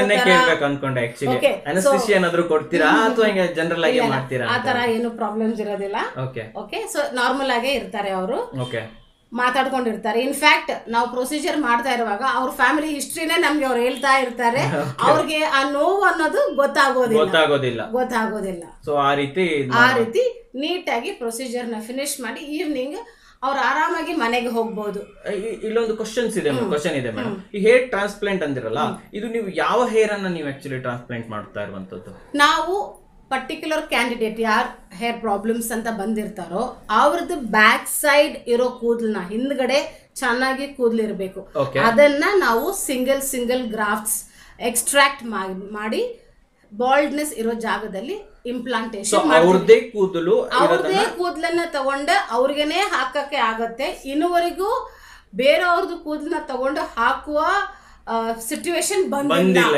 Speaker 1: ಆತರ ಏನು ಪ್ರಾಬ್ಲಮ್ಸ್ ಇರೋದಿಲ್ಲ. ಓಕೆ, ಸೊ ನಾರ್ಮಲ್ ಆಗೇ ಇರ್ತಾರೆ ಅವರು, ಮಾತಾಡ್ಕೊಂಡಿರ್ತಾರೆ. ಇನ್ಫ್ಯಾಕ್ಟ್ ನಾವು ಪ್ರೊಸೀಜರ್ ಮಾಡ್ತಾ ಇರುವಾಗ ಅವ್ರ ಫ್ಯಾಮಿಲಿ ಹಿಸ್ಟ್ರಿನೇ ನಮ್ಗೆ ಅವ್ರು ಹೇಳ್ತಾ ಇರ್ತಾರೆ. ಅವ್ರಿಗೆ ಆ ನೋವು ಅನ್ನೋದು ಗೊತ್ತಾಗೋದಿಲ್ಲ
Speaker 2: ಗೊತ್ತಾಗೋದಿಲ್ಲ
Speaker 1: ಗೊತ್ತಾಗೋದಿಲ್ಲ
Speaker 2: ಸೊ ಆ ರೀತಿ
Speaker 1: ಆ ರೀತಿ ನೀಟಾಗಿ ಪ್ರೊಸೀಜರ್ ನ ಫಿನಿಶ್ ಮಾಡಿ ಈವ್ನಿಂಗ್ ಅವ್ರು ಆರಾಮಾಗಿ ಮನೆಗೆ ಹೋಗ್ಬೋದು.
Speaker 2: ಇಲ್ಲೊಂದು ಕ್ವಶನ್ಸ್ ಇದೆ ಕ್ವಶನ್ ಇದೆ ಮೇಡಮ್. ಈ ಹೇರ್ ಟ್ರಾನ್ಸ್ಪ್ಲಾಂಟ್ ಅಂದಿರಲ್ಲ, ಇದು ನೀವು ಯಾವ ಹೇರ್ ಅನ್ನ ನೀವು ಆಕ್ಚುಲಿ ಟ್ರಾನ್ಸ್ಪ್ಲಾಂಟ್ ಮಾಡ್ತಾ ಇರುವಂತದ್ದು?
Speaker 1: ನಾವು ಪರ್ಟಿಕ್ಯುಲರ್ ಕ್ಯಾಂಡಿಡೇಟ್ ಯಾರು ಹೇರ್ ಪ್ರಾಬ್ಲಮ್ಸ್ ಅಂತ ಬಂದಿರ್ತಾರೋ ಅವ್ರದ್ದು ಬ್ಯಾಕ್ ಸೈಡ್ ಇರೋ ಕೂದಲನ್ನ ಹಿಂದ್ಗಡೆ ಚೆನ್ನಾಗಿ ಕೂದಲಿರ್ಬೇಕು. ಅದನ್ನ ನಾವು ಸಿಂಗಲ್ ಸಿಂಗಲ್ ಗ್ರಾಫ್ಟ್ಸ್ ಎಕ್ಸ್ಟ್ರಾಕ್ಟ್ ಮಾಡಿ ಬಾಲ್ಡ್ನೆಸ್ ಇರೋ ಜಾಗದಲ್ಲಿ ಇಂಪ್ಲಾಂಟೇಶನ್
Speaker 2: ಅವ್ರದೇ ಕೂದಲು
Speaker 1: ಅವ್ರದೇ ಕೂದಲನ್ನ ತಗೊಂಡ ಅವ್ರಿಗೇನೆ ಹಾಕಕ್ಕೆ ಆಗತ್ತೆ. ಇನ್ನುವರೆಗೂ ಬೇರೆಯವ್ರದ್ದು ಕೂದಲನ್ನ ತಗೊಂಡು ಹಾಕುವ ಸಿಚುವೇಶನ್ ಬಂದಿಲ್ಲ.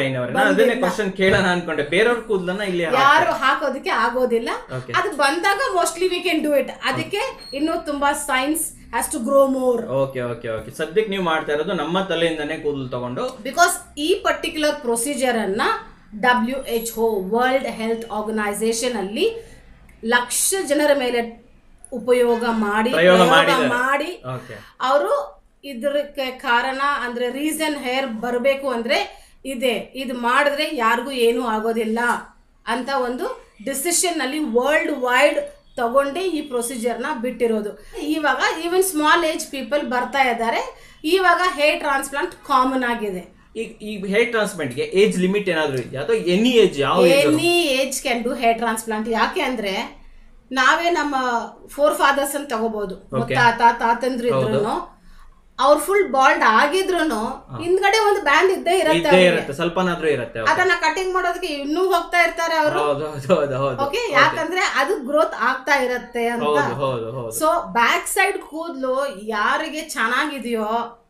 Speaker 1: ಯಾರು ಹಾಕೋದಕ್ಕೆ ಆಗೋದಿಲ್ಲ. ಅದು ಬಂದಾಗ mostly we can do it. ಅದಕ್ಕೆ ಇನ್ನೂ ತುಂಬಾ science has to grow more.
Speaker 2: Okay okay okay ಸದ್ಯಕ್ಕೆ ನೀವು ಮಾಡ್ತಾ ಇರೋದು ನಮ್ಮ ತಲೆಯಿಂದನೇ ಕೂದಲು ತಗೊಂಡು,
Speaker 1: ಬಿಕಾಸ್ ಈ ಪರ್ಟಿಕ್ಯುಲರ್ ಪ್ರೊಸೀಜರ್ ಅನ್ನ W H O world health organisation ಅಲ್ಲಿ ಲಕ್ಷ ಜನರ ಮೇಲೆ ಉಪಯೋಗ ಮಾಡಿ ಮಾಡಿ ಅವರು ಇದಕ್ಕೆ ಕಾರಣ ಅಂದ್ರೆ ರೀಸನ್ ಹೇರ್ ಬರಬೇಕು ಅಂದ್ರೆ ಇದೆ, ಇದು ಮಾಡಿದ್ರೆ ಯಾರಿಗೂ ಏನೂ ಆಗೋದಿಲ್ಲ ಅಂತ ಒಂದು ಡಿಸಿಷನ್ ಅಲ್ಲಿ ವರ್ಲ್ಡ್ ವೈಡ್ ತಗೊಂಡೇ ಈ ಪ್ರೊಸೀಜರ್ನ ಬಿಟ್ಟಿರೋದು. ಇವಾಗ ಈವನ್ ಸ್ಮಾಲ್ ಏಜ್ ಪೀಪಲ್ ಬರ್ತಾ ಇದ್ದಾರೆ. ಇವಾಗ ಹೇರ್ ಟ್ರಾನ್ಸ್ಪ್ಲಾಂಟ್ ಕಾಮನ್ ಆಗಿದೆ.
Speaker 2: ಈ ಹೇರ್ ಟ್ರಾನ್ಸ್ಪ್ಲಾಂಟ್ಗೆ ಏಜ್ ಲಿಮಿಟ್ ಏನಾದರೂ ಇದೆಯಾ ಅಥವಾ ಎನಿ ಏಜ್? ಯಾವ
Speaker 1: any age can do hair transplant. ಯಾಕೆ ಅಂದ್ರೆ ನಾವೇ ನಮ್ಮ ಫೋರ್ ಫಾದರ್ಸ್ ಅಂತ ತಗೋಬಹುದು. ತಾತ ತಾತಂದ್ರು ಇದ್ರು ಅವ್ರು ಫುಲ್ ಬಾಲ್ಡ್ ಆಗಿದ್ರು ಹಿಂದ್ಗಡೆ ಒಂದು ಬ್ಯಾಂಡ್ ಇದ್ದೇ ಇರುತ್ತೆ,
Speaker 2: ಸ್ವಲ್ಪನಾದ್ರೂ ಇರುತ್ತೆ.
Speaker 1: ಅದನ್ನ ಕಟಿಂಗ್ ಮಾಡೋದಕ್ಕೆ ಇನ್ನೂ ಹೋಗ್ತಾ ಇರ್ತಾರೆ ಅವರು. ಓಕೆ, ಯಾಕಂದ್ರೆ ಅದು ಗ್ರೋತ್ ಆಗ್ತಾ ಇರತ್ತೆ ಅಂತ. ಸೊ ಬ್ಯಾಕ್ ಸೈಡ್ ಕೂದಲು ಯಾರಿಗೆ ಚೆನ್ನಾಗಿದೆಯೋ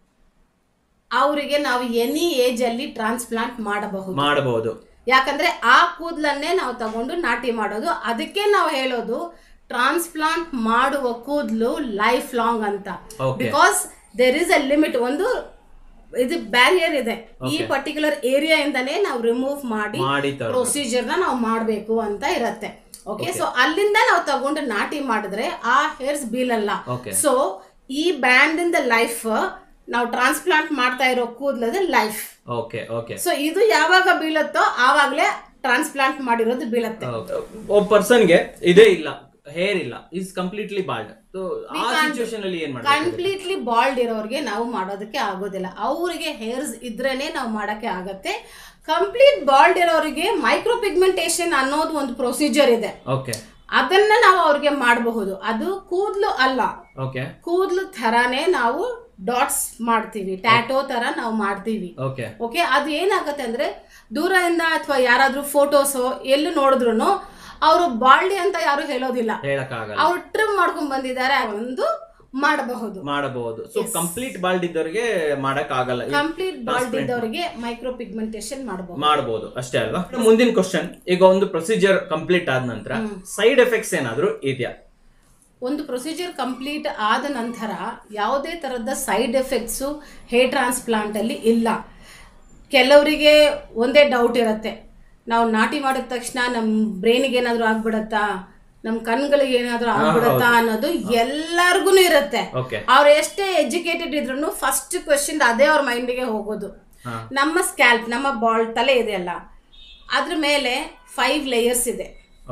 Speaker 1: ಅವರಿಗೆ ನಾವು ಎನಿ ಏಜ್ ಅಲ್ಲಿ ಟ್ರಾನ್ಸ್ಪ್ಲಾಂಟ್ ಮಾಡಬಹುದು
Speaker 2: ಮಾಡಬಹುದು
Speaker 1: ಯಾಕಂದ್ರೆ ಆ ಕೂದಲನ್ನೇ ನಾವು ತಗೊಂಡು ನಾಟಿ ಮಾಡೋದು. ಅದಕ್ಕೆ ನಾವು ಹೇಳೋದು ಟ್ರಾನ್ಸ್ಪ್ಲಾಂಟ್ ಮಾಡುವ ಕೂದಲು ಲೈಫ್ ಲಾಂಗ್ ಅಂತ. Because there is a limit, ಒಂದು ಇದು ಬ್ಯಾರಿಯರ್ ಇದೆ. ಈ ಪರ್ಟಿಕ್ಯುಲರ್ ಏರಿಯಾ ಇಂದಾನೇ ನಾವು ರಿಮೂವ್ ಮಾಡಿ ಪ್ರೊಸೀಜರ್ ನ ನಾವು ಮಾಡಬೇಕು ಅಂತ ಇರತ್ತೆ. ಓಕೆ, ಸೊ ಅಲ್ಲಿಂದ ನಾವು ತಗೊಂಡು ನಾಟಿ ಮಾಡಿದ್ರೆ ಆ ಹೇರ್ಸ್ ಬೀಳಲ್ಲ. ಸೊ ಈ ಬ್ಯಾಂಡ್ ಇಂದ ಲೈಫ್ ನಾವು ಟ್ರಾನ್ಸ್ಪ್ಲಾಂಟ್ ಮಾಡ್ತಾ ಇರೋ ಕೂದಲದ ಲೈಫ್.
Speaker 2: ಓಕೆ ಓಕೆ
Speaker 1: ಸೊ ಇದು ಯಾವಾಗ ಬೀಳುತ್ತೋ ಆವಾಗಲೇ ಟ್ರಾನ್ಸ್ಪ್ಲಾಂಟ್ ಮಾಡಿರೋದು ಬೀಳುತ್ತೆ.
Speaker 2: ಒಬ್ಬ ಪರ್ಸನ್ಗೆ ಇದೇ ಇಲ್ಲ, ಹೇರ್ ಇಲ್ಲ, ಇಸ್ ಕಂಪ್ಲೀಟ್ಲಿ ಬಾಲ್ಡ್. ಸೊ ಆ ಸಿಚುವೇಶನ್ ಅಲ್ಲಿ ಏನು ಮಾಡ್ತೀವಿ?
Speaker 1: ಕಂಪ್ಲೀಟ್ಲಿ ಬಾಲ್ಡ್ ಇರೋರಿಗೆ ನಾವು ಮಾಡೋದಕ್ಕೆ ಆಗೋದಿಲ್ಲ. ಅವರಿಗೆ ಹೇರ್ಸ್ ಇದ್ರೇನೆ ನಾವು ಮಾಡಕ್ಕೆ ಆಗತ್ತೆ. ಕಂಪ್ಲೀಟ್ ಬಾಲ್ಡ್ ಇರೋರಿಗೆ ಮೈಕ್ರೋ ಪಿಗ್ಮೆಂಟೇಶನ್ ಅನ್ನೋದು ಒಂದು ಪ್ರೊಸೀಜರ್ ಇದೆ.
Speaker 2: ಓಕೆ,
Speaker 1: ಅದನ್ನ ನಾವು ಅವ್ರಿಗೆ ಮಾಡಬಹುದು. ಅದು ಕೂದಲು ಅಲ್ಲ,
Speaker 2: ಓಕೆ
Speaker 1: ಕೂದಲು ತರಾನೇ ನಾವು ಡಾಟ್ಸ್ ಮಾಡ್ತೀವಿ, ಟ್ಯಾಟೋ ತರ ನಾವು ಮಾಡ್ತೀವಿ. ಓಕೆ, ಅದು ಏನಾಗತ್ತೆ ಅಂದ್ರೆ ದೂರದಿಂದ ಅಥವಾ ಯಾರಾದ್ರೂ ಫೋಟೋಸ್ ಎಲ್ಲೂ ನೋಡಿದ್ರು ಅವರು ಬಾಲ್ಡಿ ಅಂತ ಯಾರು ಹೇಳೋದಿಲ್ಲ, ಅವ್ರು ಟ್ರಿಮ್ ಮಾಡ್ಕೊಂಡ್ ಬಂದಿದ್ದಾರೆ ಒಂದು ಮಾಡಬಹುದು
Speaker 2: ಮಾಡಬಹುದು ಸೊ ಕಂಪ್ಲೀಟ್ ಬಾಲ್ಡ್ ಇದ್ದವರಿಗೆ ಮಾಡಕ್ ಆಗಲ್ಲ.
Speaker 1: ಕಂಪ್ಲೀಟ್ ಬಾಲ್ಡ್ ಇದ್ದವರಿಗೆ ಮೈಕ್ರೋ ಪಿಗ್ಮೆಂಟೇಶನ್ ಮಾಡಬಹುದು
Speaker 2: ಮಾಡಬಹುದು ಅಷ್ಟೇ ಅಲ್ವಾ? ಮುಂದಿನ ಕ್ವಶನ್, ಈಗ ಒಂದು ಪ್ರೊಸೀಜರ್ ಕಂಪ್ಲೀಟ್ ಆದ ನಂತರ ಸೈಡ್ ಎಫೆಕ್ಟ್ಸ್ ಏನಾದ್ರು ಇದೆಯಾ?
Speaker 1: ಒಂದು ಪ್ರೊಸೀಜರ್ ಕಂಪ್ಲೀಟ್ ಆದ ನಂತರ ಯಾವುದೇ ತರದ ಸೈಡ್ ಎಫೆಕ್ಟ್ಸು ಹೇರ್ ಟ್ರಾನ್ಸ್ಪ್ಲಾಂಟ್ ಅಲ್ಲಿ ಇಲ್ಲ. ಕೆಲವರಿಗೆ ಒಂದೇ ಡೌಟ್ ಇರುತ್ತೆ, ನಾವು ನಾಟಿ ಮಾಡಿದ ತಕ್ಷಣ ನಮ್ಮ ಬ್ರೈನಿಗೆ ಏನಾದ್ರು ಆಗ್ಬಿಡತ್ತಾ, ನಮ್ ಕಣ್ಗಳಿಗೆ ಏನಾದ್ರು ಆಗ್ಬಿಡತ್ತಾ ಅನ್ನೋದು ಎಲ್ಲಾರ್ಗು ಇರುತ್ತೆ. ಅವ್ರು ಎಷ್ಟೇ ಎಜುಕೇಟೆಡ್ ಇದ್ರು ಫಸ್ಟ್ ಕ್ವೆಶ್ಚನ್ ಅದೇ ಅವ್ರ ಮೈಂಡಿಗೆ ಹೋಗೋದು. ನಮ್ಮ ಸ್ಕ್ಯಾಲ್ಪ್, ನಮ್ಮ ಬಾಲ್ ತಲೆ ಇದೆಯಲ್ಲ, ಅದ್ರ ಮೇಲೆ ಫೈವ್ ಲೇಯರ್ಸ್ ಇದೆ.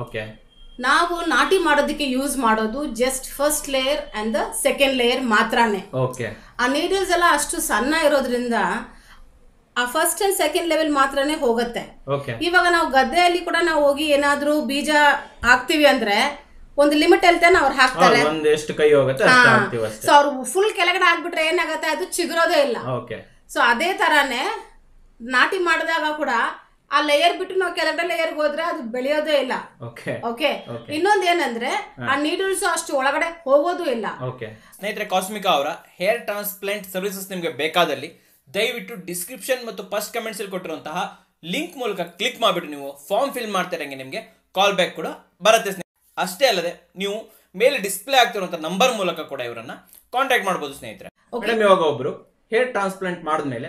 Speaker 1: ನಾವು ನಾಟಿ ಮಾಡೋದಕ್ಕೆ ಯೂಸ್ ಮಾಡೋದು just first layer and the second layer ಮಾತ್ರನೇ. ಆ ನೀಡಲ್ಸ್ ಎಲ್ಲ ಅಷ್ಟು ಸಣ್ಣ ಇರೋದ್ರಿಂದ ಆ ಫಸ್ಟ್ ಅಂಡ್ ಸೆಕೆಂಡ್ ಲೆವೆಲ್ ಮಾತ್ರನೇ ಹೋಗುತ್ತೆ. ಇವಾಗ ನಾವು ಗದ್ದೆಯಲ್ಲಿ ಕೂಡ ನಾವು ಹೋಗಿ ಏನಾದ್ರೂ ಬೀಜ ಹಾಕ್ತಿವಿ ಅಂದ್ರೆ ಒಂದು ಲಿಮಿಟ್ ಅಲ್ತಾನೆ ಅವ್ರು ಹಾಕ್ತಾರೆ. ಸೊ ಅವ್ರು ಫುಲ್ ಕೆಳಗಡೆ ಹಾಕ್ಬಿಟ್ರೆ ಏನಾಗತ್ತೆ, ಅದು ಚಿಗುರೋದೇ ಇಲ್ಲ. ಸೊ ಅದೇ ತರಾನೇ ನಾಟಿ ಮಾಡಿದಾಗ ಕೂಡ ಆ ಲೇಯರ್ ಬಿಟ್ಟು ನಾವು ಕೆಳಗಡೆ ಲೇಯರ್ಗೆ ಹೋದ್ರೆ ಅದು ಬೆಳೆಯೋದೇ ಇಲ್ಲ.
Speaker 2: ಓಕೆ
Speaker 1: ಓಕೆ ಇನ್ನೊಂದು ಏನಂದ್ರೆ ಆ ನೀಡಲ್ಸ್ ಅಷ್ಟು ಒಳಗಡೆ ಹೋಗೋದು ಇಲ್ಲ.
Speaker 2: ಓಕೆ ಸ್ನೇಹಿತರೆ, ಕಾಸ್ಮಿಕಾ ಅವರ ಹೇರ್ ಟ್ರಾನ್ಸ್ಪ್ಲಾಂಟ್ ಸರ್ವಿಸಸ್ ನಿಮಗೆ ಬೇಕಾದಲ್ಲಿ ದಯವಿಟ್ಟು ಡಿಸ್ಕ್ರಿಪ್ಷನ್ ಮತ್ತು ಫಸ್ಟ್ ಕಮೆಂಟ್ಸ್ ಅಲ್ಲಿ ಕೊಟ್ಟಿರುವಂತಹ ಲಿಂಕ್ ಮೂಲಕ ಕ್ಲಿಕ್ ಮಾಡಿಬಿಟ್ಟು ನೀವು ಫಾರ್ಮ್ ಫಿಲ್ ಮಾಡ್ತಾ ಇರಂಗೆ ನಿಮಗೆ ಕಾಲ್ ಬ್ಯಾಕ್ ಕೂಡ ಬರುತ್ತೆ. ಅಷ್ಟೇ ಅಲ್ಲದೆ ನೀವು ಮೇಲೆ ಡಿಸ್ಪ್ಲೇ ಆಗ್ತಿರುವಂತಹ ನಂಬರ್ ಮೂಲಕ ಕೂಡ ಇವರನ್ನ ಕಾಂಟ್ಯಾಕ್ಟ್ ಮಾಡಬಹುದು ಸ್ನೇಹಿತರೆ. ಮೇಡಮ್, ಇವಾಗ ಒಬ್ರು ಹೇರ್ ಟ್ರಾನ್ಸ್ಪ್ಲಾಂಟ್ ಮಾಡಿದ್ಮೇಲೆ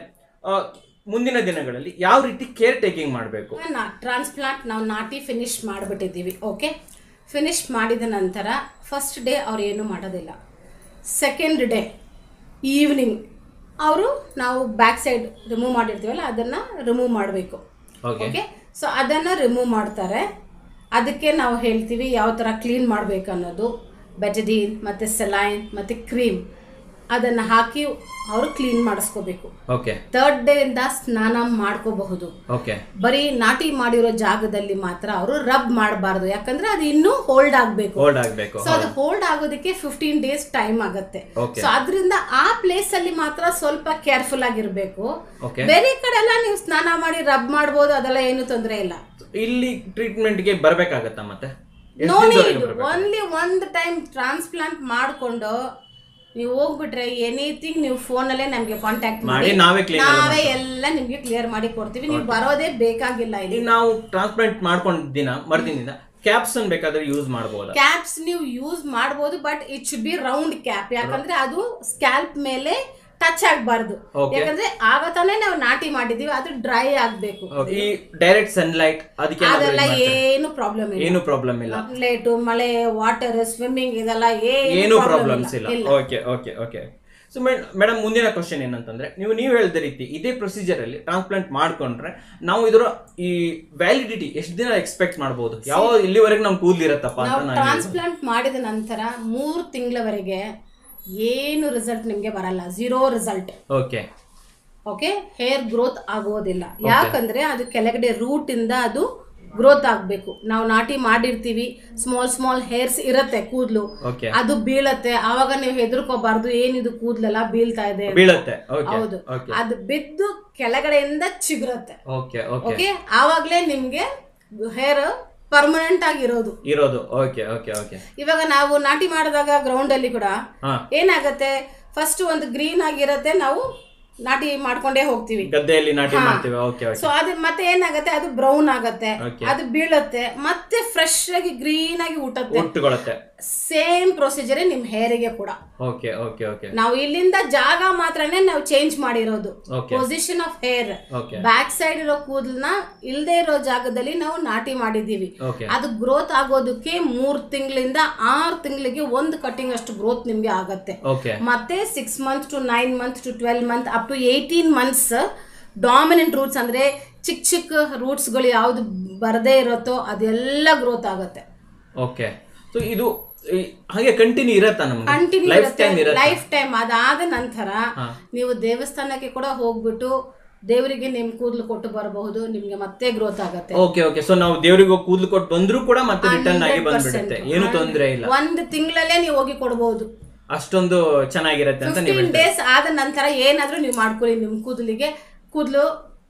Speaker 2: ಮುಂದಿನ ದಿನಗಳಲ್ಲಿ ಯಾವ ರೀತಿ ಕೇರ್ ಟೇಕಿಂಗ್ ಮಾಡಬೇಕು?
Speaker 1: ಟ್ರಾನ್ಸ್ಪ್ಲಾಂಟ್ ನಾವು ನಾಟಿ ಫಿನಿಶ್ ಮಾಡಿಬಿಟ್ಟಿದ್ದೀವಿ. ಓಕೆ, ಫಿನಿಶ್ ಮಾಡಿದ ನಂತರ ಫಸ್ಟ್ ಡೇ ಅವ್ರು ಏನು ಮಾಡೋದಿಲ್ಲ. ಸೆಕೆಂಡ್ ಡೇ ಈವ್ನಿಂಗ್ ಅವರು ನಾವು ಬ್ಯಾಕ್ ಸೈಡ್ ರಿಮೂವ್ ಮಾಡಿರ್ತೀವಲ್ಲ ಅದನ್ನು ರಿಮೂವ್ ಮಾಡಬೇಕು. ಓಕೆ, ಸೊ ಅದನ್ನು ರಿಮೂವ್ ಮಾಡ್ತಾರೆ. ಅದಕ್ಕೆ ನಾವು ಹೇಳ್ತೀವಿ ಯಾವ ಥರ ಕ್ಲೀನ್ ಮಾಡಬೇಕು ಅನ್ನೋದು. ಬೆಟಡೀನ್ ಮತ್ತು ಸೆಲೈನ್ ಮತ್ತು ಕ್ರೀಮ್ ಅದನ್ನು ಹಾಕಿ ಅವರು ಕ್ಲೀನ್ ಮಾಡಿಸ್ಕೋಬೇಕು.
Speaker 2: ಓಕೆ,
Speaker 1: ಥರ್ಡ್ ಡೇ ಇಂದ ಸ್ನಾನ ಮಾಡ್ಕೋಬಹುದು.
Speaker 2: ಓಕೆ,
Speaker 1: ಬರೀ ನಾಟಿ ಮಾಡಿರೋ ಜಾಗದಲ್ಲಿ ಮಾತ್ರ ಅವರು ರಬ್ ಮಾಡಬಾರ್ದು, ಯಾಕಂದ್ರೆ ಅದು ಇನ್ನೂ ಹೋಲ್ಡ್ ಆಗಬೇಕು.
Speaker 2: ಹೋಲ್ಡ್ ಆಗಬೇಕು.
Speaker 1: ಸೊ ಅದು ಹೋಲ್ಡ್ ಆಗೋದಕ್ಕೆ ಫಿಫ್ಟೀನ್ ಡೇಸ್ ಟೈಮ್ ಆಗುತ್ತೆ. ಸೊ ಅದರಿಂದ ಆ ಪ್ಲೇಸ್ ಅಲ್ಲಿ ಮಾತ್ರ ಸ್ವಲ್ಪ ಕೇರ್ಫುಲ್ ಆಗಿರ್ಬೇಕು. ಬೇರೆ ಕಡೆ ಎಲ್ಲ ನೀವು ಸ್ನಾನ ಮಾಡಿ ರಬ್ ಮಾಡಬಹುದು, ಅದೆಲ್ಲ ಏನು ತೊಂದರೆ ಇಲ್ಲ.
Speaker 2: ಇಲ್ಲಿ ಟ್ರೀಟ್ಮೆಂಟ್ ಗೆ ಬರಬೇಕಾಗತ್ತಾ? ಮತ್ತೆ
Speaker 1: ನೋಡಿ, ಓನ್ಲಿ ಒಂದು ಟೈಮ್ ಟ್ರಾನ್ಸ್ಪ್ಲಾಂಟ್ ಮಾಡ್ಕೊಂಡು ನೀವು ಹೋಗ್ಬಿಟ್ರೆ ಎನಿಥಿಂಗ್ ನೀವು ಫೋನಲ್ಲೇ ನಮಗೆ ಕಾಂಟ್ಯಾಕ್ಟ್ ಮಾಡಿ ನಾವೇ ಎಲ್ಲ ನಿಮ್ಗೆ ಕ್ಲಿಯರ್ ಮಾಡಿ ಕೊಡ್ತೀವಿ. ನೀವು ಬರೋದೇ ಬೇಕಾಗಿಲ್ಲ. ಇಲ್ಲಿ
Speaker 2: ನಾವು ಟ್ರಾನ್ಸ್ಪ್ಲಾಂಟ್ ಮಾಡ್ಕೊಂಡ್ ದಿನ ಮರ್ದಿನಿಂದ ಕ್ಯಾಪ್ಸ್ ಬೇಕಾದ್ರೆ ಯೂಸ್ ಮಾಡಬಹುದು.
Speaker 1: ಕ್ಯಾಪ್ಸ್ ನೀವು ಯೂಸ್ ಮಾಡಬಹುದು, but it should be round cap, ಯಾಕಂದ್ರೆ ಅದು ಸ್ಕ್ಯಾಲ್ಪ್ ಮೇಲೆ ಟಚ್ ಆಗಬಾರ್ದು. ಯಾಕಂದ್ರೆ ಆಗ ತಾನೇ ನಾವು ನಾಟಿ ಮಾಡಿದೀವಿ, ಅದು ಡ್ರೈ ಆಗ್ಬೇಕು.
Speaker 2: ಈ ಡೈರೆಕ್ಟ್ ಸನ್ಲೈಟ್ ಅದಕ್ಕೆ
Speaker 1: ಅದೆಲ್ಲ ಏನು ಪ್ರಾಬ್ಲಮ್ ಇಲ್ಲ.
Speaker 2: ಏನು ಪ್ರಾಬ್ಲಮ್ ಇಲ್ಲ.
Speaker 1: ಲೈಟ್, ಮಳೆ, ವಾಟರ್, ಸ್ವಿಮ್ಮಿಂಗ್ ಇದೆಲ್ಲ
Speaker 2: ಏನು ಪ್ರಾಬ್ಲಮ್ಸ್ ಇಲ್ಲ. Okay okay okay so madam, ಮುಂದಿನ ಕ್ವಶನ್ ಏನಂತಂದ್ರೆ, ನೀವು ನೀವು ಹೇಳಿದ ರೀತಿ ಇದೇ ಪ್ರೊಸೀಜರ್ ಅಲ್ಲಿ ಟ್ರಾನ್ಸ್ಪ್ಲಾಂಟ್ ಮಾಡ್ಕೊಂಡ್ರೆ ನಾವು ಇದರ ಈ ವ್ಯಾಲಿಡಿಟಿ ಎಷ್ಟು ದಿನ ಎಕ್ಸ್ಪೆಕ್ಟ್ ಮಾಡಬಹುದು? ಯಾವ ಇಲ್ಲಿವರೆಗೆ ನಮ್ ಕೂದಲಿರತ್ತಪ್ಪ ಅಂತ?
Speaker 1: ಟ್ರಾನ್ಸ್ಪ್ಲಾಂಟ್ ಮಾಡಿದ ನಂತರ ಮೂರು ತಿಂಗಳವರೆಗೆ ಏನು ರಿಸಲ್ಟ್ ನಿಮ್ಗೆ ಬರಲ್ಲ, zero result.
Speaker 2: Okay
Speaker 1: okay, hair growth ಆಗೋದಿಲ್ಲ. ಯಾಕಂದ್ರೆ ಅದು ಕೆಳಗಡೆ ರೂಟ್ ಇಂದ ಅದು ಗ್ರೋತ್ ಆಗ್ಬೇಕು. ನಾವು ನಾಟಿ ಮಾಡಿರ್ತೀವಿ, ಸ್ಮಾಲ್ ಸ್ಮಾಲ್ ಹೇರ್ಸ್ ಇರತ್ತೆ ಕೂದಲು, ಅದು ಬೀಳತ್ತೆ. ಆವಾಗ ನೀವು ಹೆದರ್ಕೋಬಾರ್ದು, ಏನಿದು ಕೂದಲೆಲ್ಲ ಬೀಳ್ತಾ ಇದೆ. ಹೌದು, ಅದು ಬಿದ್ದು ಕೆಳಗಡೆಯಿಂದ ಚಿಗುರತ್ತೆ. ಓಕೆ, ಆವಾಗ್ಲೇ ನಿಮ್ಗೆ ಹೇರ್ ಪರ್ಮನೆಂಟ್ ಆಗಿರೋದು
Speaker 2: ಇರೋದು. ಓಕೆ ಓಕೆ ಓಕೆ
Speaker 1: ಇವಾಗ ನಾವು ನಾಟಿ ಮಾಡಿದಾಗ ಗ್ರೌಂಡ್ ಅಲ್ಲಿ ಕೂಡ ಏನಾಗತ್ತೆ, ಫಸ್ಟ್ ಒಂದು ಗ್ರೀನ್ ಆಗಿರತ್ತೆ, ನಾವು ನಾಟಿ ಮಾಡ್ಕೊಂಡೇ ಹೋಗ್ತೀವಿ,
Speaker 2: ಗದ್ದೆಯಲ್ಲಿ ನಾಟಿ ಮಾಡ್ತೀವಿ. ಓಕೆ
Speaker 1: ಸೊ ಅದು ಮತ್ತೆ ಏನಾಗುತ್ತೆ, ಅದು ಬ್ರೌನ್ ಆಗತ್ತೆ, ಅದು ಬೀಳುತ್ತೆ, ಮತ್ತೆ ಫ್ರೆಶ್ ಆಗಿ ಗ್ರೀನ್ ಆಗಿ ಹುಟ್ಟುತ್ತೆ. ಸೇಮ್ ಪ್ರೊಸೀಜರ್ ನಿಮ್ ಹೇರಿಗೆ ಕೂಡ.
Speaker 2: ಓಕೆ ಓಕೆ ಓಕೆ
Speaker 1: ನಾವು ಇಲ್ಲಿಂದ ಜಾಗ ಮಾತ್ರನೇ ನಾವು ಚೇಂಜ್ ಮಾಡಿರೋದು, position of hair. Back side ಇರೋ ಕೂದಲನ್ನ ಇಲ್ದೇ ಇರೋ ಜಾಗದಲ್ಲಿ ನಾವು ನಾಟಿ ಮಾಡಿದೀವಿ. ಅದು ಗ್ರೋತ್ ಆಗೋದಕ್ಕೆ ಮೂರ್ ತಿಂಗಳಿಂದ ಆರು ತಿಂಗಳಿಗೆ ಒಂದು ಕಟಿಂಗ್ ಅಷ್ಟು ಗ್ರೋತ್ ನಿಮ್ಗೆ ಆಗತ್ತೆ. ಮತ್ತೆ six month to nine month to twelve month up to eighteen months dominant roots ಅಂದ್ರೆ ಚಿಕ್ಕ ಚಿಕ್ಕ ರೂಟ್ಸ್ ಗಳು ಯಾವ್ದು ಬರದೇ ಇರುತ್ತೋ ಅದೆಲ್ಲ ಗ್ರೋತ್ ಆಗತ್ತೆ.
Speaker 2: ಓಕೆ, ಸೊ ಇದು ಹಾಗೆ ಕಂಟಿನ್ಯೂ ಇರತ್ತಾ? ನಮ್ಗೆ
Speaker 1: ಕಂಟಿನ್ಯೂ ಇರುತ್ತೆ, ಲೈಫ್ ಟೈಮ್. ಅದಾದ ನಂತರ ನೀವು ದೇವಸ್ಥಾನಕ್ಕೆ ಕೂಡ ಹೋಗ್ಬಿಟ್ಟು ದೇವರಿಗೆ ನಿಮ್ ಕೂದಲು ಕೊಟ್ಟು ಬರಬಹುದು, ನಿಮ್ಗೆ ಮತ್ತೆ ಗ್ರೋತ್ ಆಗತ್ತೆ.
Speaker 2: ಓಕೆ ಓಕೆ ಸೊ ನಾವು ದೇವರಿಗೆ ಕೂದಲು ಕೊಟ್ಟು ಬಂದ್ರು ಕೂಡ ಮತ್ತೆ ರಿಟರ್ನ್ ಆಗಿ ಬಂದ್ಬಿಡುತ್ತೆ, ಏನು ತೊಂದರೆ ಇಲ್ಲ.
Speaker 1: ಒಂದು ತಿಂಗಳಲ್ಲೇ ನೀವು ಹೋಗಿ ಕೊಡಬಹುದು,
Speaker 2: ಅಷ್ಟೊಂದು ಚೆನ್ನಾಗಿರುತ್ತೆ ಅಂತ.
Speaker 1: ಫಿಫ್ಟೀನ್ ಡೇಸ್ ಆದ ನಂತರ ಏನಾದ್ರೂ ನೀವು ಮಾಡ್ಕೊಳ್ಳಿ, ನಿಮ್ ಕೂದಲಿಗೆ ಕೂದಲು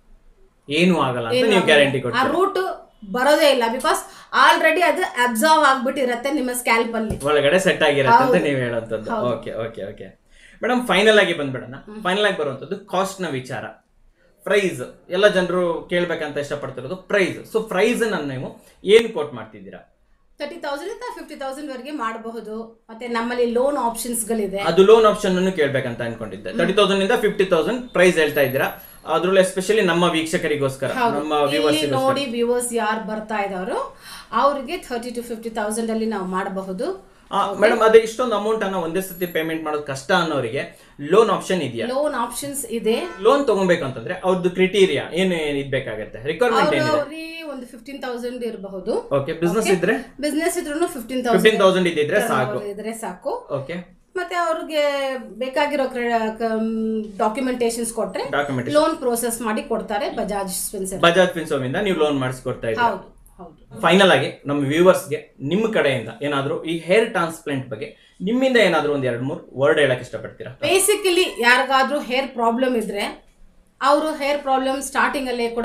Speaker 2: ಏನು ಆಗಲ್ಲ ಅಂತ ನೀವು ಗ್ಯಾರಂಟಿ ಕೊಡ್ತೀರಾ.
Speaker 1: ಆ ರೂಟ್ ಬರೋದೇ ಇಲ್ಲ, ಬಿಕಾಸ್ ಆಲ್ರೆಡಿ ಅದು ಅಬ್ಸರ್ವ್ ಆಗ್ಬಿಟ್ಟಿರತ್ತೆ ನಿಮ್ಮ ಸ್ಕ್ಯಾಲ್ಪ್ ಅಲ್ಲಿ,
Speaker 2: ಒಳಗಡೆ ಸೆಟ್ ಆಗಿರತ್ತೆ ಅಂತ ನೀವು ಹೇಳೋಂಥದ್ದು. Okay okay okay madam, final ಆಗಿ ಬಂದ್ಬಿಡೋಣ. ಫೈನಲ್ ಆಗಿ ಬರುವಂತದ್ದು ಕಾಸ್ಟ್ ನ ವಿಚಾರ. ಪ್ರೈಸ್ ಎಲ್ಲ ಜನರು ಕೇಳ್ಬೇಕಂತ ಇಷ್ಟಪಡ್ತಿರೋದು ಪ್ರೈಸ್. ಸೊ ಪ್ರೈಸ್ ಅನ್ನ ನೀವು ಏನ್ ಕೋಟ್ ಮಾಡ್ತಿದ್ದೀರಾ?
Speaker 1: ತರ್ಟಿ ತೌಸಂಡ್ ಇಂದ ಫಿಫ್ಟಿ ತೌಸಂಡ್ ವರೆಗೆ ಮಾಡಬಹುದು. ಮತ್ತೆ ನಮ್ಮಲ್ಲಿ ಲೋನ್ ಆಪ್ಷನ್ಸ್ ಗಳಿದೆ.
Speaker 2: ಅದು ಲೋನ್ ಆಪ್ಷನ್ ಅನ್ನು ಕೇಳ್ಬೇಕಂತ ಅನ್ಕೊಂಡಿದ್ದೆ. ತರ್ಟಿ ತೌಸಂಡ್ ಇಂದ ಫಿಫ್ಟಿ ತೌಸಂಡ್ ಪ್ರೈಸ್ ಹೇಳ್ತಾ ಇದ್ದೀರಾ. ಅದ್ರಲ್ಲಿ ಎಸ್ಪೆಷಲಿ ನಮ್ಮ ವೀಕ್ಷಕರಿಗೋಸ್ಕರ, ನಮ್ಮ ವ್ಯೂವರ್ಸ್
Speaker 1: ನೋಡಿ ವ್ಯೂವರ್ಸ್ ಯಾರು ಬರ್ತಾ ಇದ್ದವರು ಅವರಿಗೆ ತರ್ಟಿ ಟು ಫಿಫ್ಟಿ ತೌಸಂಡ್ ಅಲ್ಲಿ ನಾವು ಮಾಡಬಹುದು.
Speaker 2: ಮೇಡಮ್, ಅದೇ ಇಷ್ಟೊಂದು ಅಮೌಂಟ್ ಅನ್ನ ಒಂದೇ ಸತಿ ಪೇಮೆಂಟ್ ಮಾಡೋದು ಕಷ್ಟ ಅನ್ನೋರಿಗೆ ಲೋನ್ ಆಪ್ಷನ್ ಇದೆಯಾ?
Speaker 1: ಲೋನ್ ಆಪ್ಷನ್ಸ್ ಇದೆ.
Speaker 2: ಲೋನ್ ತಗೋಬೇಕಂತಂದ್ರೆ ಅವ್ರದ್ದು ಕ್ರೈಟೀರಿಯಾ ಏನು ಇದ್ಬೇಕಾಗತ್ತೆ, ರಿಕ್ವೈರ್ಮೆಂಟ್ ಏನಿದೆ?
Speaker 1: ಒಂದು ಫಿಫ್ಟೀನ್ ತೌಸಂಡ್ ಇರಬಹುದು.
Speaker 2: ಓಕೆ, ಬಿಸ್ನೆಸ್ ಇದ್ರೆ
Speaker 1: ಬಿಸ್ನೆಸ್ ಇದ್ರೂ ಫಿಫ್ಟೀನ್
Speaker 2: ಫಿಫ್ಟೀನ್ ತೌಸಂಡ್ ಇದ್ರೆ ಸಾಕು
Speaker 1: ಇದ್ರೆ ಸಾಕು.
Speaker 2: ಓಕೆ,
Speaker 1: ಮತ್ತೆ ಅವ್ರಿಗೆ ಬೇಕಾಗಿರೋ ಡಾಕ್ಯುಮೆಂಟೇಶನ್ಸ್ ಕೊಟ್ರೆ ಲೋನ್ ಪ್ರೋಸೆಸ್ ಮಾಡಿ ಕೊಡ್ತಾರೆ. ಬಜಾಜ್ ಫಿನ್ಸರ್ವ್
Speaker 2: ಬಜಾಜ್ ಫಿನ್ಸರ್ವ್ ಇಂದ ನೀವು ಲೋನ್ ಮಾಡಿಸ್ಕೊಡ್ತಾ ಇದ್ದೀರಾ. ಫೈನಲ್ ಆಗಿ ನಮ್ಮ ವ್ಯೂವರ್ಸ್ಗೆ ನಿಮ್ಮ ಕಡೆಯಿಂದ ಏನಾದರೂ ಈ ಹೇರ್ ಟ್ರಾನ್ಸ್ಪ್ಲಾಂಟ್ ಬಗ್ಗೆ ನಿಮ್ಮಿಂದ ಏನಾದರೂ ಒಂದ್ ಎರಡು ಮೂರು ವರ್ಡ್ ಹೇಳಕ್ ಇಷ್ಟಪಡ್ತೀರಾ?
Speaker 1: ಬೇಸಿಕಲಿ ಯಾರಿಗಾದ್ರೂ ಹೇರ್ ಪ್ರಾಬ್ಲಮ್ ಇದ್ರೆ ಅವರು ಹೇರ್ ಪ್ರಾಬ್ಲಮ್ ಸ್ಟಾರ್ಟಿಂಗ್ ಅಲ್ಲೇ ಕೂಡ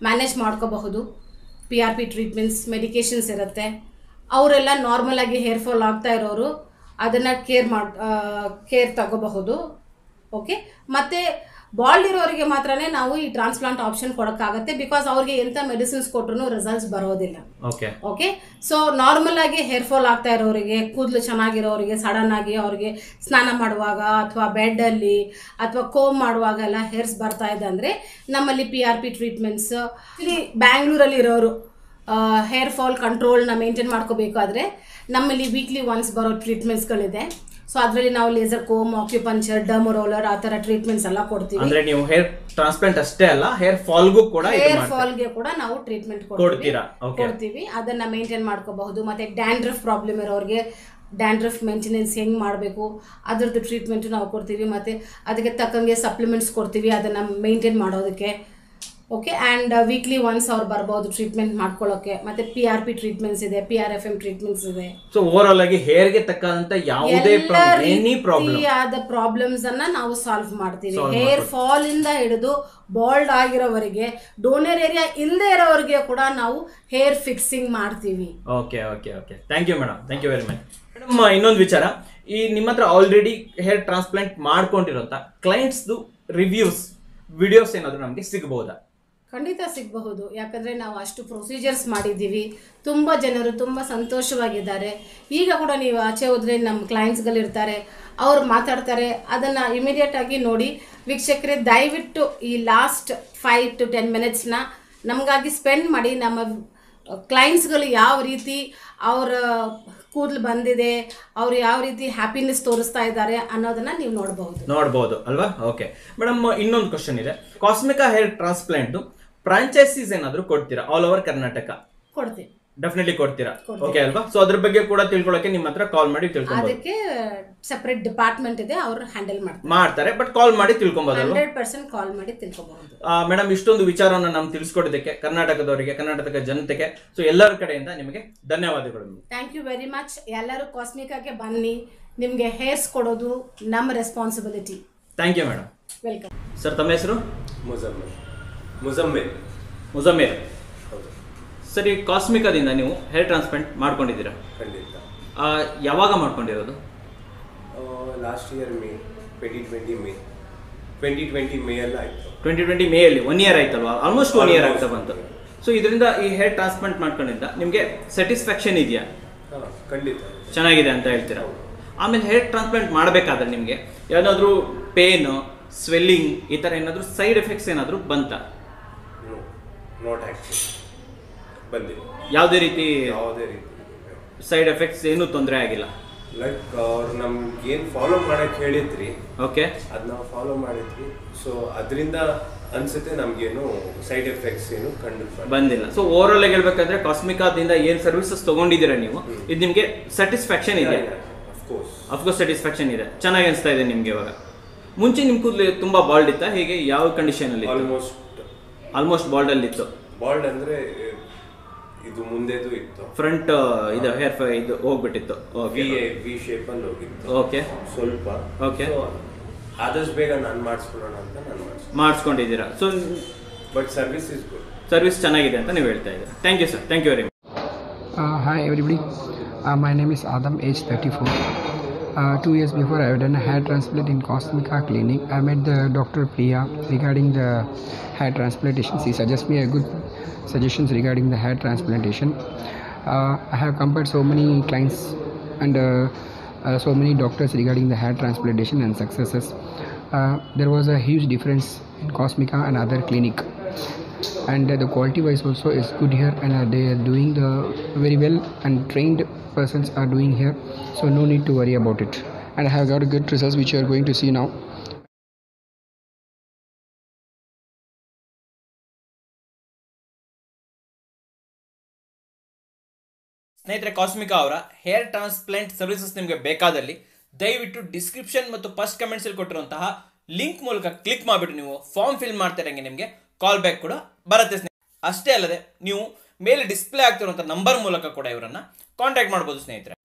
Speaker 1: ಮ್ಯಾನೇಜ್ ಮಾಡ್ಕೋಬಹುದು. P R P treatments, medications ಇರುತ್ತೆ. ಅವರೆಲ್ಲ ನಾರ್ಮಲಾಗಿ ಹೇರ್ ಫಾಲ್ ಆಗ್ತಾ ಇರೋರು ಅದನ್ನು ಕೇರ್ ಮಾಡಿ ಕೇರ್ ತಗೋಬಹುದು. ಓಕೆ, ಮತ್ತು ಬಾಲ್ಡ್ ಇರೋರಿಗೆ ಮಾತ್ರನೇ ನಾವು ಈ ಟ್ರಾನ್ಸ್ಪ್ಲಾಂಟ್ ಆಪ್ಷನ್ ಕೊಡೋಕ್ಕಾಗತ್ತೆ. ಬಿಕಾಸ್ ಅವ್ರಿಗೆ ಎಂಥ ಮೆಡಿಸಿನ್ಸ್ ಕೊಟ್ಟರು ರಿಸಲ್ಟ್ಸ್ ಬರೋದಿಲ್ಲ.
Speaker 2: ಓಕೆ
Speaker 1: ಓಕೆ ಸೊ ನಾರ್ಮಲ್ ಆಗಿ ಹೇರ್ ಫಾಲ್ ಆಗ್ತಾ ಇರೋರಿಗೆ, ಕೂದಲು ಚೆನ್ನಾಗಿರೋರಿಗೆ ಸಡನ್ ಆಗಿ ಅವ್ರಿಗೆ ಸ್ನಾನ ಮಾಡುವಾಗ ಅಥವಾ ಬೆಡ್ಡಲ್ಲಿ ಅಥವಾ ಕೋಮ್ ಮಾಡುವಾಗ ಎಲ್ಲ ಹೇರ್ಸ್ ಬರ್ತಾ ಇದೆ ಅಂದರೆ ನಮ್ಮಲ್ಲಿ ಪಿ ಆರ್ ಪಿ ಟ್ರೀಟ್ಮೆಂಟ್ಸ್. ಇಲ್ಲಿ ಬ್ಯಾಂಗ್ಳೂರಲ್ಲಿ ಇರೋರು ಹೇರ್ ಫಾಲ್ ಕಂಟ್ರೋಲ್ನ ಮೇಂಟೈನ್ ಮಾಡ್ಕೋಬೇಕಾದ್ರೆ ನಮ್ಮಲ್ಲಿ ವೀಕ್ಲಿ ಒನ್ಸ್ ಬರೋ ಟ್ರೀಟ್ಮೆಂಟ್ಸ್ಗಳಿದೆ. ಸೊ ಅದರಲ್ಲಿ ನಾವು laser comb, acupuncture, derm roller ಆ ತರ ಟ್ರೀಟ್ಮೆಂಟ್ಸ್ ಎಲ್ಲ ಕೊಡ್ತೀವಿ.
Speaker 2: ಅಂದ್ರೆ ನೀವು ಹೇರ್ ಟ್ರಾನ್ಸ್ಪ್ಲಾಂಟ್ ಅಷ್ಟೇ ಅಲ್ಲ, ಹೇರ್ ಫಾಲ್ಗೂ ಕೂಡ
Speaker 1: ಹೇರ್ ಫಾಲ್ಗೆ ಕೂಡ ನಾವು ಟ್ರೀಟ್ಮೆಂಟ್ ಕೊಡ್ತೀವಿ. ಅದನ್ನ ಮೇಂಟೈನ್ ಮಾಡ್ಕೋಬಹುದು. ಮತ್ತೆ ಡ್ಯಾಂಡ್ರಫ್ ಪ್ರಾಬ್ಲಮ್ ಇರೋರಿಗೆ ಡ್ಯಾಂಡ್ರಫ್ ಮೇಂಟೆನೆನ್ಸ್ ಹೆಂಗೆ ಮಾಡಬೇಕು ಅದ್ರದ್ದು ಟ್ರೀಟ್ಮೆಂಟ್ ನಾವು ಕೊಡ್ತೀವಿ. ಮತ್ತು ಅದಕ್ಕೆ ತಕ್ಕಂಗೆ ಸಪ್ಲಿಮೆಂಟ್ಸ್ ಕೊಡ್ತೀವಿ ಅದನ್ನು ಮೇಂಟೈನ್ ಮಾಡೋದಕ್ಕೆ. ಓಕೆ, ಆ್ಯಂಡ್ ವೀಕ್ಲಿ ಒನ್ಸ್ ಅವ್ರು ಬರ್ಬೋದು ಟ್ರೀಟ್ಮೆಂಟ್ ಮಾಡ್ಕೊಳ್ಳೋಕ್ಕೆ. ಮತ್ತೆ ಪಿ ಆರ್ ಪಿ ಟ್ರೀಟ್ಮೆಂಟ್ಸ್ ಇದೆ, P R F M treatments ಇದೆ.
Speaker 2: ಸೊ ಓವರ್ ಆಲ್ ಆಗಿ ಹೇರ್ಗೆ ತಕ್ಕಂತ ಯಾವುದೇ
Speaker 1: ರೀತಿಯಾದ ಪ್ರಾಬ್ಲಮ್ಸ್ ಅನ್ನ ನಾವು ಸಾಲ್ವ್ ಮಾಡ್ತೀವಿ. ಹೇರ್ ಫಾಲ್ ಇಂದ ಹಿಡಿದು ಬಾಲ್ಡ್ ಆಗಿರೋವರೆಗೆ, ಡೋನರ್ ಏರಿಯಾ ಇಲ್ಲದೆ ಇರೋವರೆಗೆ ಕೂಡ ನಾವು ಹೇರ್ ಫಿಕ್ಸಿಂಗ್ ಮಾಡ್ತೀವಿ.
Speaker 2: Okay okay okay thank you madam, thank you very much madam. ಇನ್ನೊಂದು ವಿಚಾರ, ಈ ನಿಮ್ಮ ಹತ್ರ ಆಲ್ರೆಡಿ ಹೇರ್ ಟ್ರಾನ್ಸ್ಪ್ಲಾಂಟ್ ಮಾಡ್ಕೊಂಡಿರೋಂಥ ಕ್ಲೈಂಟ್ಸ್ದು ರಿವ್ಯೂಸ್, ವಿಡಿಯೋಸ್ ಏನಾದರೂ ನಮಗೆ ಸಿಗಬಹುದಾ?
Speaker 1: ಖಂಡಿತ ಸಿಗಬಹುದು. ಯಾಕಂದರೆ ನಾವು ಅಷ್ಟು ಪ್ರೊಸೀಜರ್ಸ್ ಮಾಡಿದ್ದೀವಿ. ತುಂಬ ಜನರು ತುಂಬ ಸಂತೋಷವಾಗಿದ್ದಾರೆ. ಈಗ ಕೂಡ ನೀವು ಆಚೆ ಹೋದರೆ ನಮ್ಮ ಕ್ಲೈಂಟ್ಸ್ಗಳಿರ್ತಾರೆ, ಅವ್ರು ಮಾತಾಡ್ತಾರೆ. ಅದನ್ನು ಇಮಿಡಿಯೇಟಾಗಿ ನೋಡಿ ವೀಕ್ಷಕರೇ, ದಯವಿಟ್ಟು ಈ ಲಾಸ್ಟ್ ಫೈವ್ ಟು ಟೆನ್ ಮಿನಿಟ್ಸ್ನ ನಮಗಾಗಿ ಸ್ಪೆಂಡ್ ಮಾಡಿ. ನಮ್ಮ ಕ್ಲೈಂಟ್ಸ್ಗಳು ಯಾವ ರೀತಿ ಅವರ ಕೂದಲು ಬಂದಿದೆ, ಅವ್ರು ಯಾವ ರೀತಿ ಹ್ಯಾಪಿನೆಸ್ ತೋರಿಸ್ತಾ ಇದ್ದಾರೆ ಅನ್ನೋದನ್ನ ನೀವು ನೋಡಬಹುದು
Speaker 2: ನೋಡಬಹುದು ಅಲ್ವಾ? ಓಕೆ ಮೇಡಮ್, ಇನ್ನೊಂದು ಕ್ವಶನ್ ಇದೆ. ಕಾಸ್ಮಿಕಾ ಹೇರ್ ಟ್ರಾನ್ಸ್ಪ್ಲಾಂಟ್ ಫ್ರಾಂಚೈಸೀಸ್ ಏನಾದರೂ ಕೊಡ್ತೀರಾ ಆಲ್ ಓವರ್ ಕರ್ನಾಟಕ?
Speaker 1: ಕೊಡ್ತೀವಿ,
Speaker 2: ಡೆಫಿನೆಟ್ಲಿ ಕೊಡ್ತೀರಾ. ಓಕೆ ಅಲ್ವಾ? ಸೊ ಅದ್ರ ಬಗ್ಗೆ ಕೂಡ ತಿಳ್ಕೊಳ್ಳೋಕೆ ನಿಮ್ಮ ಹತ್ರ ಕಾಲ್ ಮಾಡಿ ತಿಳ್ಕೊಬಹುದು.
Speaker 1: ಅದಕ್ಕೆ ಸೆಪರೇಟ್ ಡಿಪಾರ್ಟ್ಮೆಂಟ್ ಇದೆ, ಅವರು ಹ್ಯಾಂಡಲ್ ಮಾಡ್ತಾರೆ
Speaker 2: ಮಾಡ್ತಾರೆ ಬಟ್ ಕಾಲ್ ಮಾಡಿ ತಿಳ್ಕೊಬಹುದು.
Speaker 1: ಹಂಡ್ರೆಡ್ ಪರ್ಸೆಂಟ್ ಕಾಲ್ ಮಾಡಿ ತಿಳ್ಕೊಬಹುದು.
Speaker 2: ಮೇಡಮ್, ಇಷ್ಟೊಂದು ವಿಚಾರವನ್ನು ನಾವು ತಿಳಿಸ್ಕೊಡೋದಕ್ಕೆ ಕರ್ನಾಟಕದವರಿಗೆ, ಕರ್ನಾಟಕದ ಜನತೆಗೆ, ಸೊ ಎಲ್ಲರ ಕಡೆಯಿಂದ ನಿಮಗೆ ಧನ್ಯವಾದಗಳು.
Speaker 1: Thank you very much. ಎಲ್ಲರೂ ಕಾಸ್ಮಿಕಾಗೆ ಬನ್ನಿ, ನಿಮಗೆ ಹೇರ್ಸ್ ಕೊಡೋದು ನಮ್ಮ responsibility.
Speaker 2: Thank you madam.
Speaker 1: Welcome
Speaker 2: sir, ತಮ್ಮ ಹೆಸರು?
Speaker 4: ಮುಜಮ್ಮಿಲ್. ಮುಜಮ್ಮಿಲ್
Speaker 2: ಮುಜಮ್ಮಿಲ್
Speaker 4: ಹೌದು.
Speaker 2: ಸರಿ, ಕಾಸ್ಮಿಕಾದಿಂದ ನೀವು ಹೇರ್ ಟ್ರಾನ್ಸ್ಪ್ಲಾಂಟ್ ಮಾಡ್ಕೊಂಡಿದ್ದೀರಾ?
Speaker 4: ಖಂಡಿತ.
Speaker 2: ಯಾವಾಗ ಮಾಡ್ಕೊಂಡಿರೋದು?
Speaker 4: Last year May twenty twenty May twenty twenty May ಎಲ್ಲ ಆಯಿತು.
Speaker 2: ಟ್ವೆಂಟಿ ಟ್ವೆಂಟಿ ಮೇ ಅಲ್ಲಿ ಒನ್ ಇಯರ್ ಆಯ್ತಲ್ವಾ? ಆಲ್ಮೋಸ್ಟ್ ಒನ್ ಇಯರ್ ಆಗ್ತಾ ಬಂತು. ಸೊ ಇದರಿಂದ ಈ ಹೇರ್ ಟ್ರಾನ್ಸ್ಪ್ಲಾಂಟ್ ಮಾಡ್ಕೊಂಡಿದ್ದ ನಿಮಗೆ ಸ್ಯಾಟಿಸ್ಫ್ಯಾಕ್ಷನ್ ಇದೆಯಾ?
Speaker 4: ಹಾಂ, ಖಂಡಿತ
Speaker 2: ಚೆನ್ನಾಗಿದೆ ಅಂತ ಹೇಳ್ತೀರಾ. ಆಮೇಲೆ ಹೇರ್ ಟ್ರಾನ್ಸ್ಪ್ಲಾಂಟ್ ಮಾಡಬೇಕಾದ್ರೆ ನಿಮಗೆ ಏನಾದರೂ ಪೇನ್, ಸ್ವೆಲ್ಲಿಂಗ್ ಈ ಥರ ಏನಾದರೂ ಸೈಡ್ ಎಫೆಕ್ಟ್ಸ್ ಏನಾದರೂ ಬಂತಾ?
Speaker 4: ನೋ, ನಾಟ್ ಆ್ಯಕ್ಚುಲಿ ಬಂದಿಲ್ಲ.
Speaker 2: ಯಾವುದೇ ರೀತಿ
Speaker 4: ಯಾವುದೇ ರೀತಿ
Speaker 2: ಸೈಡ್ ಎಫೆಕ್ಟ್ಸ್ ಏನೂ ತೊಂದರೆ ಆಗಿಲ್ಲ?
Speaker 4: ಲೈಕ್ ಅವ್ರು ನಮ್ಗೆ ಏನು ಫಾಲೋ ಮಾಡಕ್ಕೆ ಹೇಳಿದ್ರಿ,
Speaker 2: ಓಕೆ,
Speaker 4: ಅದು ನಾವು ಫಾಲೋ ಮಾಡಿದ್ವಿ. ಸೊ ಅದರಿಂದ ಅನ್ಸುತ್ತೆ ನಮಗೇನು ಸೈಡ್ ಎಫೆಕ್ಟ್ಸ್ ಏನು ಕಂಡು
Speaker 2: ಬಂದಿಲ್ಲ. ಸೊ ಓವರ್ ಆಲ್ ಹೇಳ್ಬೇಕಂದ್ರೆ ಕಾಸ್ಮಿಕಾದಿಂದ ಏನು ಸರ್ವಿಸಸ್ ತಗೊಂಡಿದ್ದೀರಾ ನೀವು, ಇದು ನಿಮಗೆ ಸ್ಯಾಟಿಸ್ಫ್ಯಾಕ್ಷನ್ ಇದೆ?
Speaker 4: ಅಫ್ಕೋರ್ಸ್
Speaker 2: ಅಫ್ಕೋರ್ಸ್ ಸ್ಯಾಟಿಸ್ಫ್ಯಾಕ್ಷನ್ ಇದೆ. ಚೆನ್ನಾಗಿ ಅನಿಸ್ತಾ ಇದೆ ನಿಮಗೆ ಇವಾಗ. ಮುಂಚೆ ನಿಮ್ಮ ಕೂದಲು ತುಂಬ ಬಾಲ್ಡ್ ಇತ್ತಾ? ಹೇಗೆ, ಯಾವ ಕಂಡೀಷನಲ್ಲಿ?
Speaker 4: ಆಲ್ಮೋಸ್ಟ್
Speaker 2: ಆಲ್ಮೋಸ್ಟ್ ಬಾಲ್ಡ್ ಅಲ್ಲಿ ಇತ್ತು.
Speaker 4: ಬಾಲ್ಡ್ ಅಂದ್ರೆ ಇದು ಮುಂದೆದು ಇತ್ತು,
Speaker 2: ಫ್ರಂಟ್ ಇದು ಹೇರ್ ಇದು ಹೋಗ್ಬಿಟ್ಟಿತ್ತು.
Speaker 4: ವಿ ವಿ ಶೇಪ್ ಅಲ್ಲಿ ಹೋಗಿತ್ತು.
Speaker 2: ಓಕೆ,
Speaker 4: ಸ್ವಲ್ಪ.
Speaker 2: ಓಕೆ,
Speaker 4: ಆದಷ್ಟು ಬೇಗ ನಾನು ಮಾಡಿಸ್ಕೊಳ್ಳೋಣ ಅಂತ ನಾನು
Speaker 2: ಮಾಡಿಸ್ಕೊಂಡಿದ್ದೀರಾ. So
Speaker 4: but service is good.
Speaker 2: Service ಚೆನ್ನಾಗಿದೆ ಅಂತ ನೀವು ಹೇಳ್ತಾ ಇದ್ದೀರಾ. Thank you sir, thank you very much.
Speaker 5: Hi everybody, my name is Adam, age thirty four. Uh, two years before I have done a hair transplant in Cosmica Clinic. I met the Doctor Priya regarding the hair transplantation. She suggests me a good suggestions regarding the hair transplantation. Uh, I have compared so many clients and uh, uh, so many doctors regarding the hair transplantation and successes. Uh, there was a huge difference in Cosmica and other clinic. And uh, the quality wise also is good here, and uh, they are doing the very well, and trained persons are doing here, so no need to worry about it. And I have got a good results which you are going to see now.
Speaker 2: ಸ್ನೇಹಿತರೆ, ಕಾಸ್ಮಿಕಾ ಅವರ ಹೇರ್ ಟ್ರಾನ್ಸ್ಪ್ಲಾಂಟ್ ಸರ್ವಿಸಸ್ ನಿಮಗೆ ಬೇಕಾದಲ್ಲಿ ದಯವಿಟ್ಟು ಡಿಸ್ಕ್ರಿಪ್ಷನ್ ಮತ್ತು ಫಸ್ಟ್ ಕಮೆಂಟ್ಸ್ ಅಲ್ಲಿ ಕೊಟ್ಟಿರುವಂತಹ ಲಿಂಕ್ ಮೂಲಕ ಕ್ಲಿಕ್ ಮಾಡಿಬಿಟ್ಟು ನೀವು ಫಾರ್ಮ್ ಫಿಲ್ ಮಾಡ್ತಾ ಇರಂಗೆ ನಿಮಗೆ ಕಾಲ್ ಬ್ಯಾಕ್ ಕೂಡ ಬರುತ್ತೆ. ಅಷ್ಟೇ ಅಲ್ಲದೆ ನೀವು ಮೇಲೆ ಡಿಸ್ಪ್ಲೇ ಆಗ್ತಿರುವಂಥ ನಂಬರ್ ಮೂಲಕ ಕೂಡ ಇವರನ್ನು ಕಾಂಟ್ಯಾಕ್ಟ್ ಮಾಡ್ಬೋದು ಸ್ನೇಹಿತರೆ.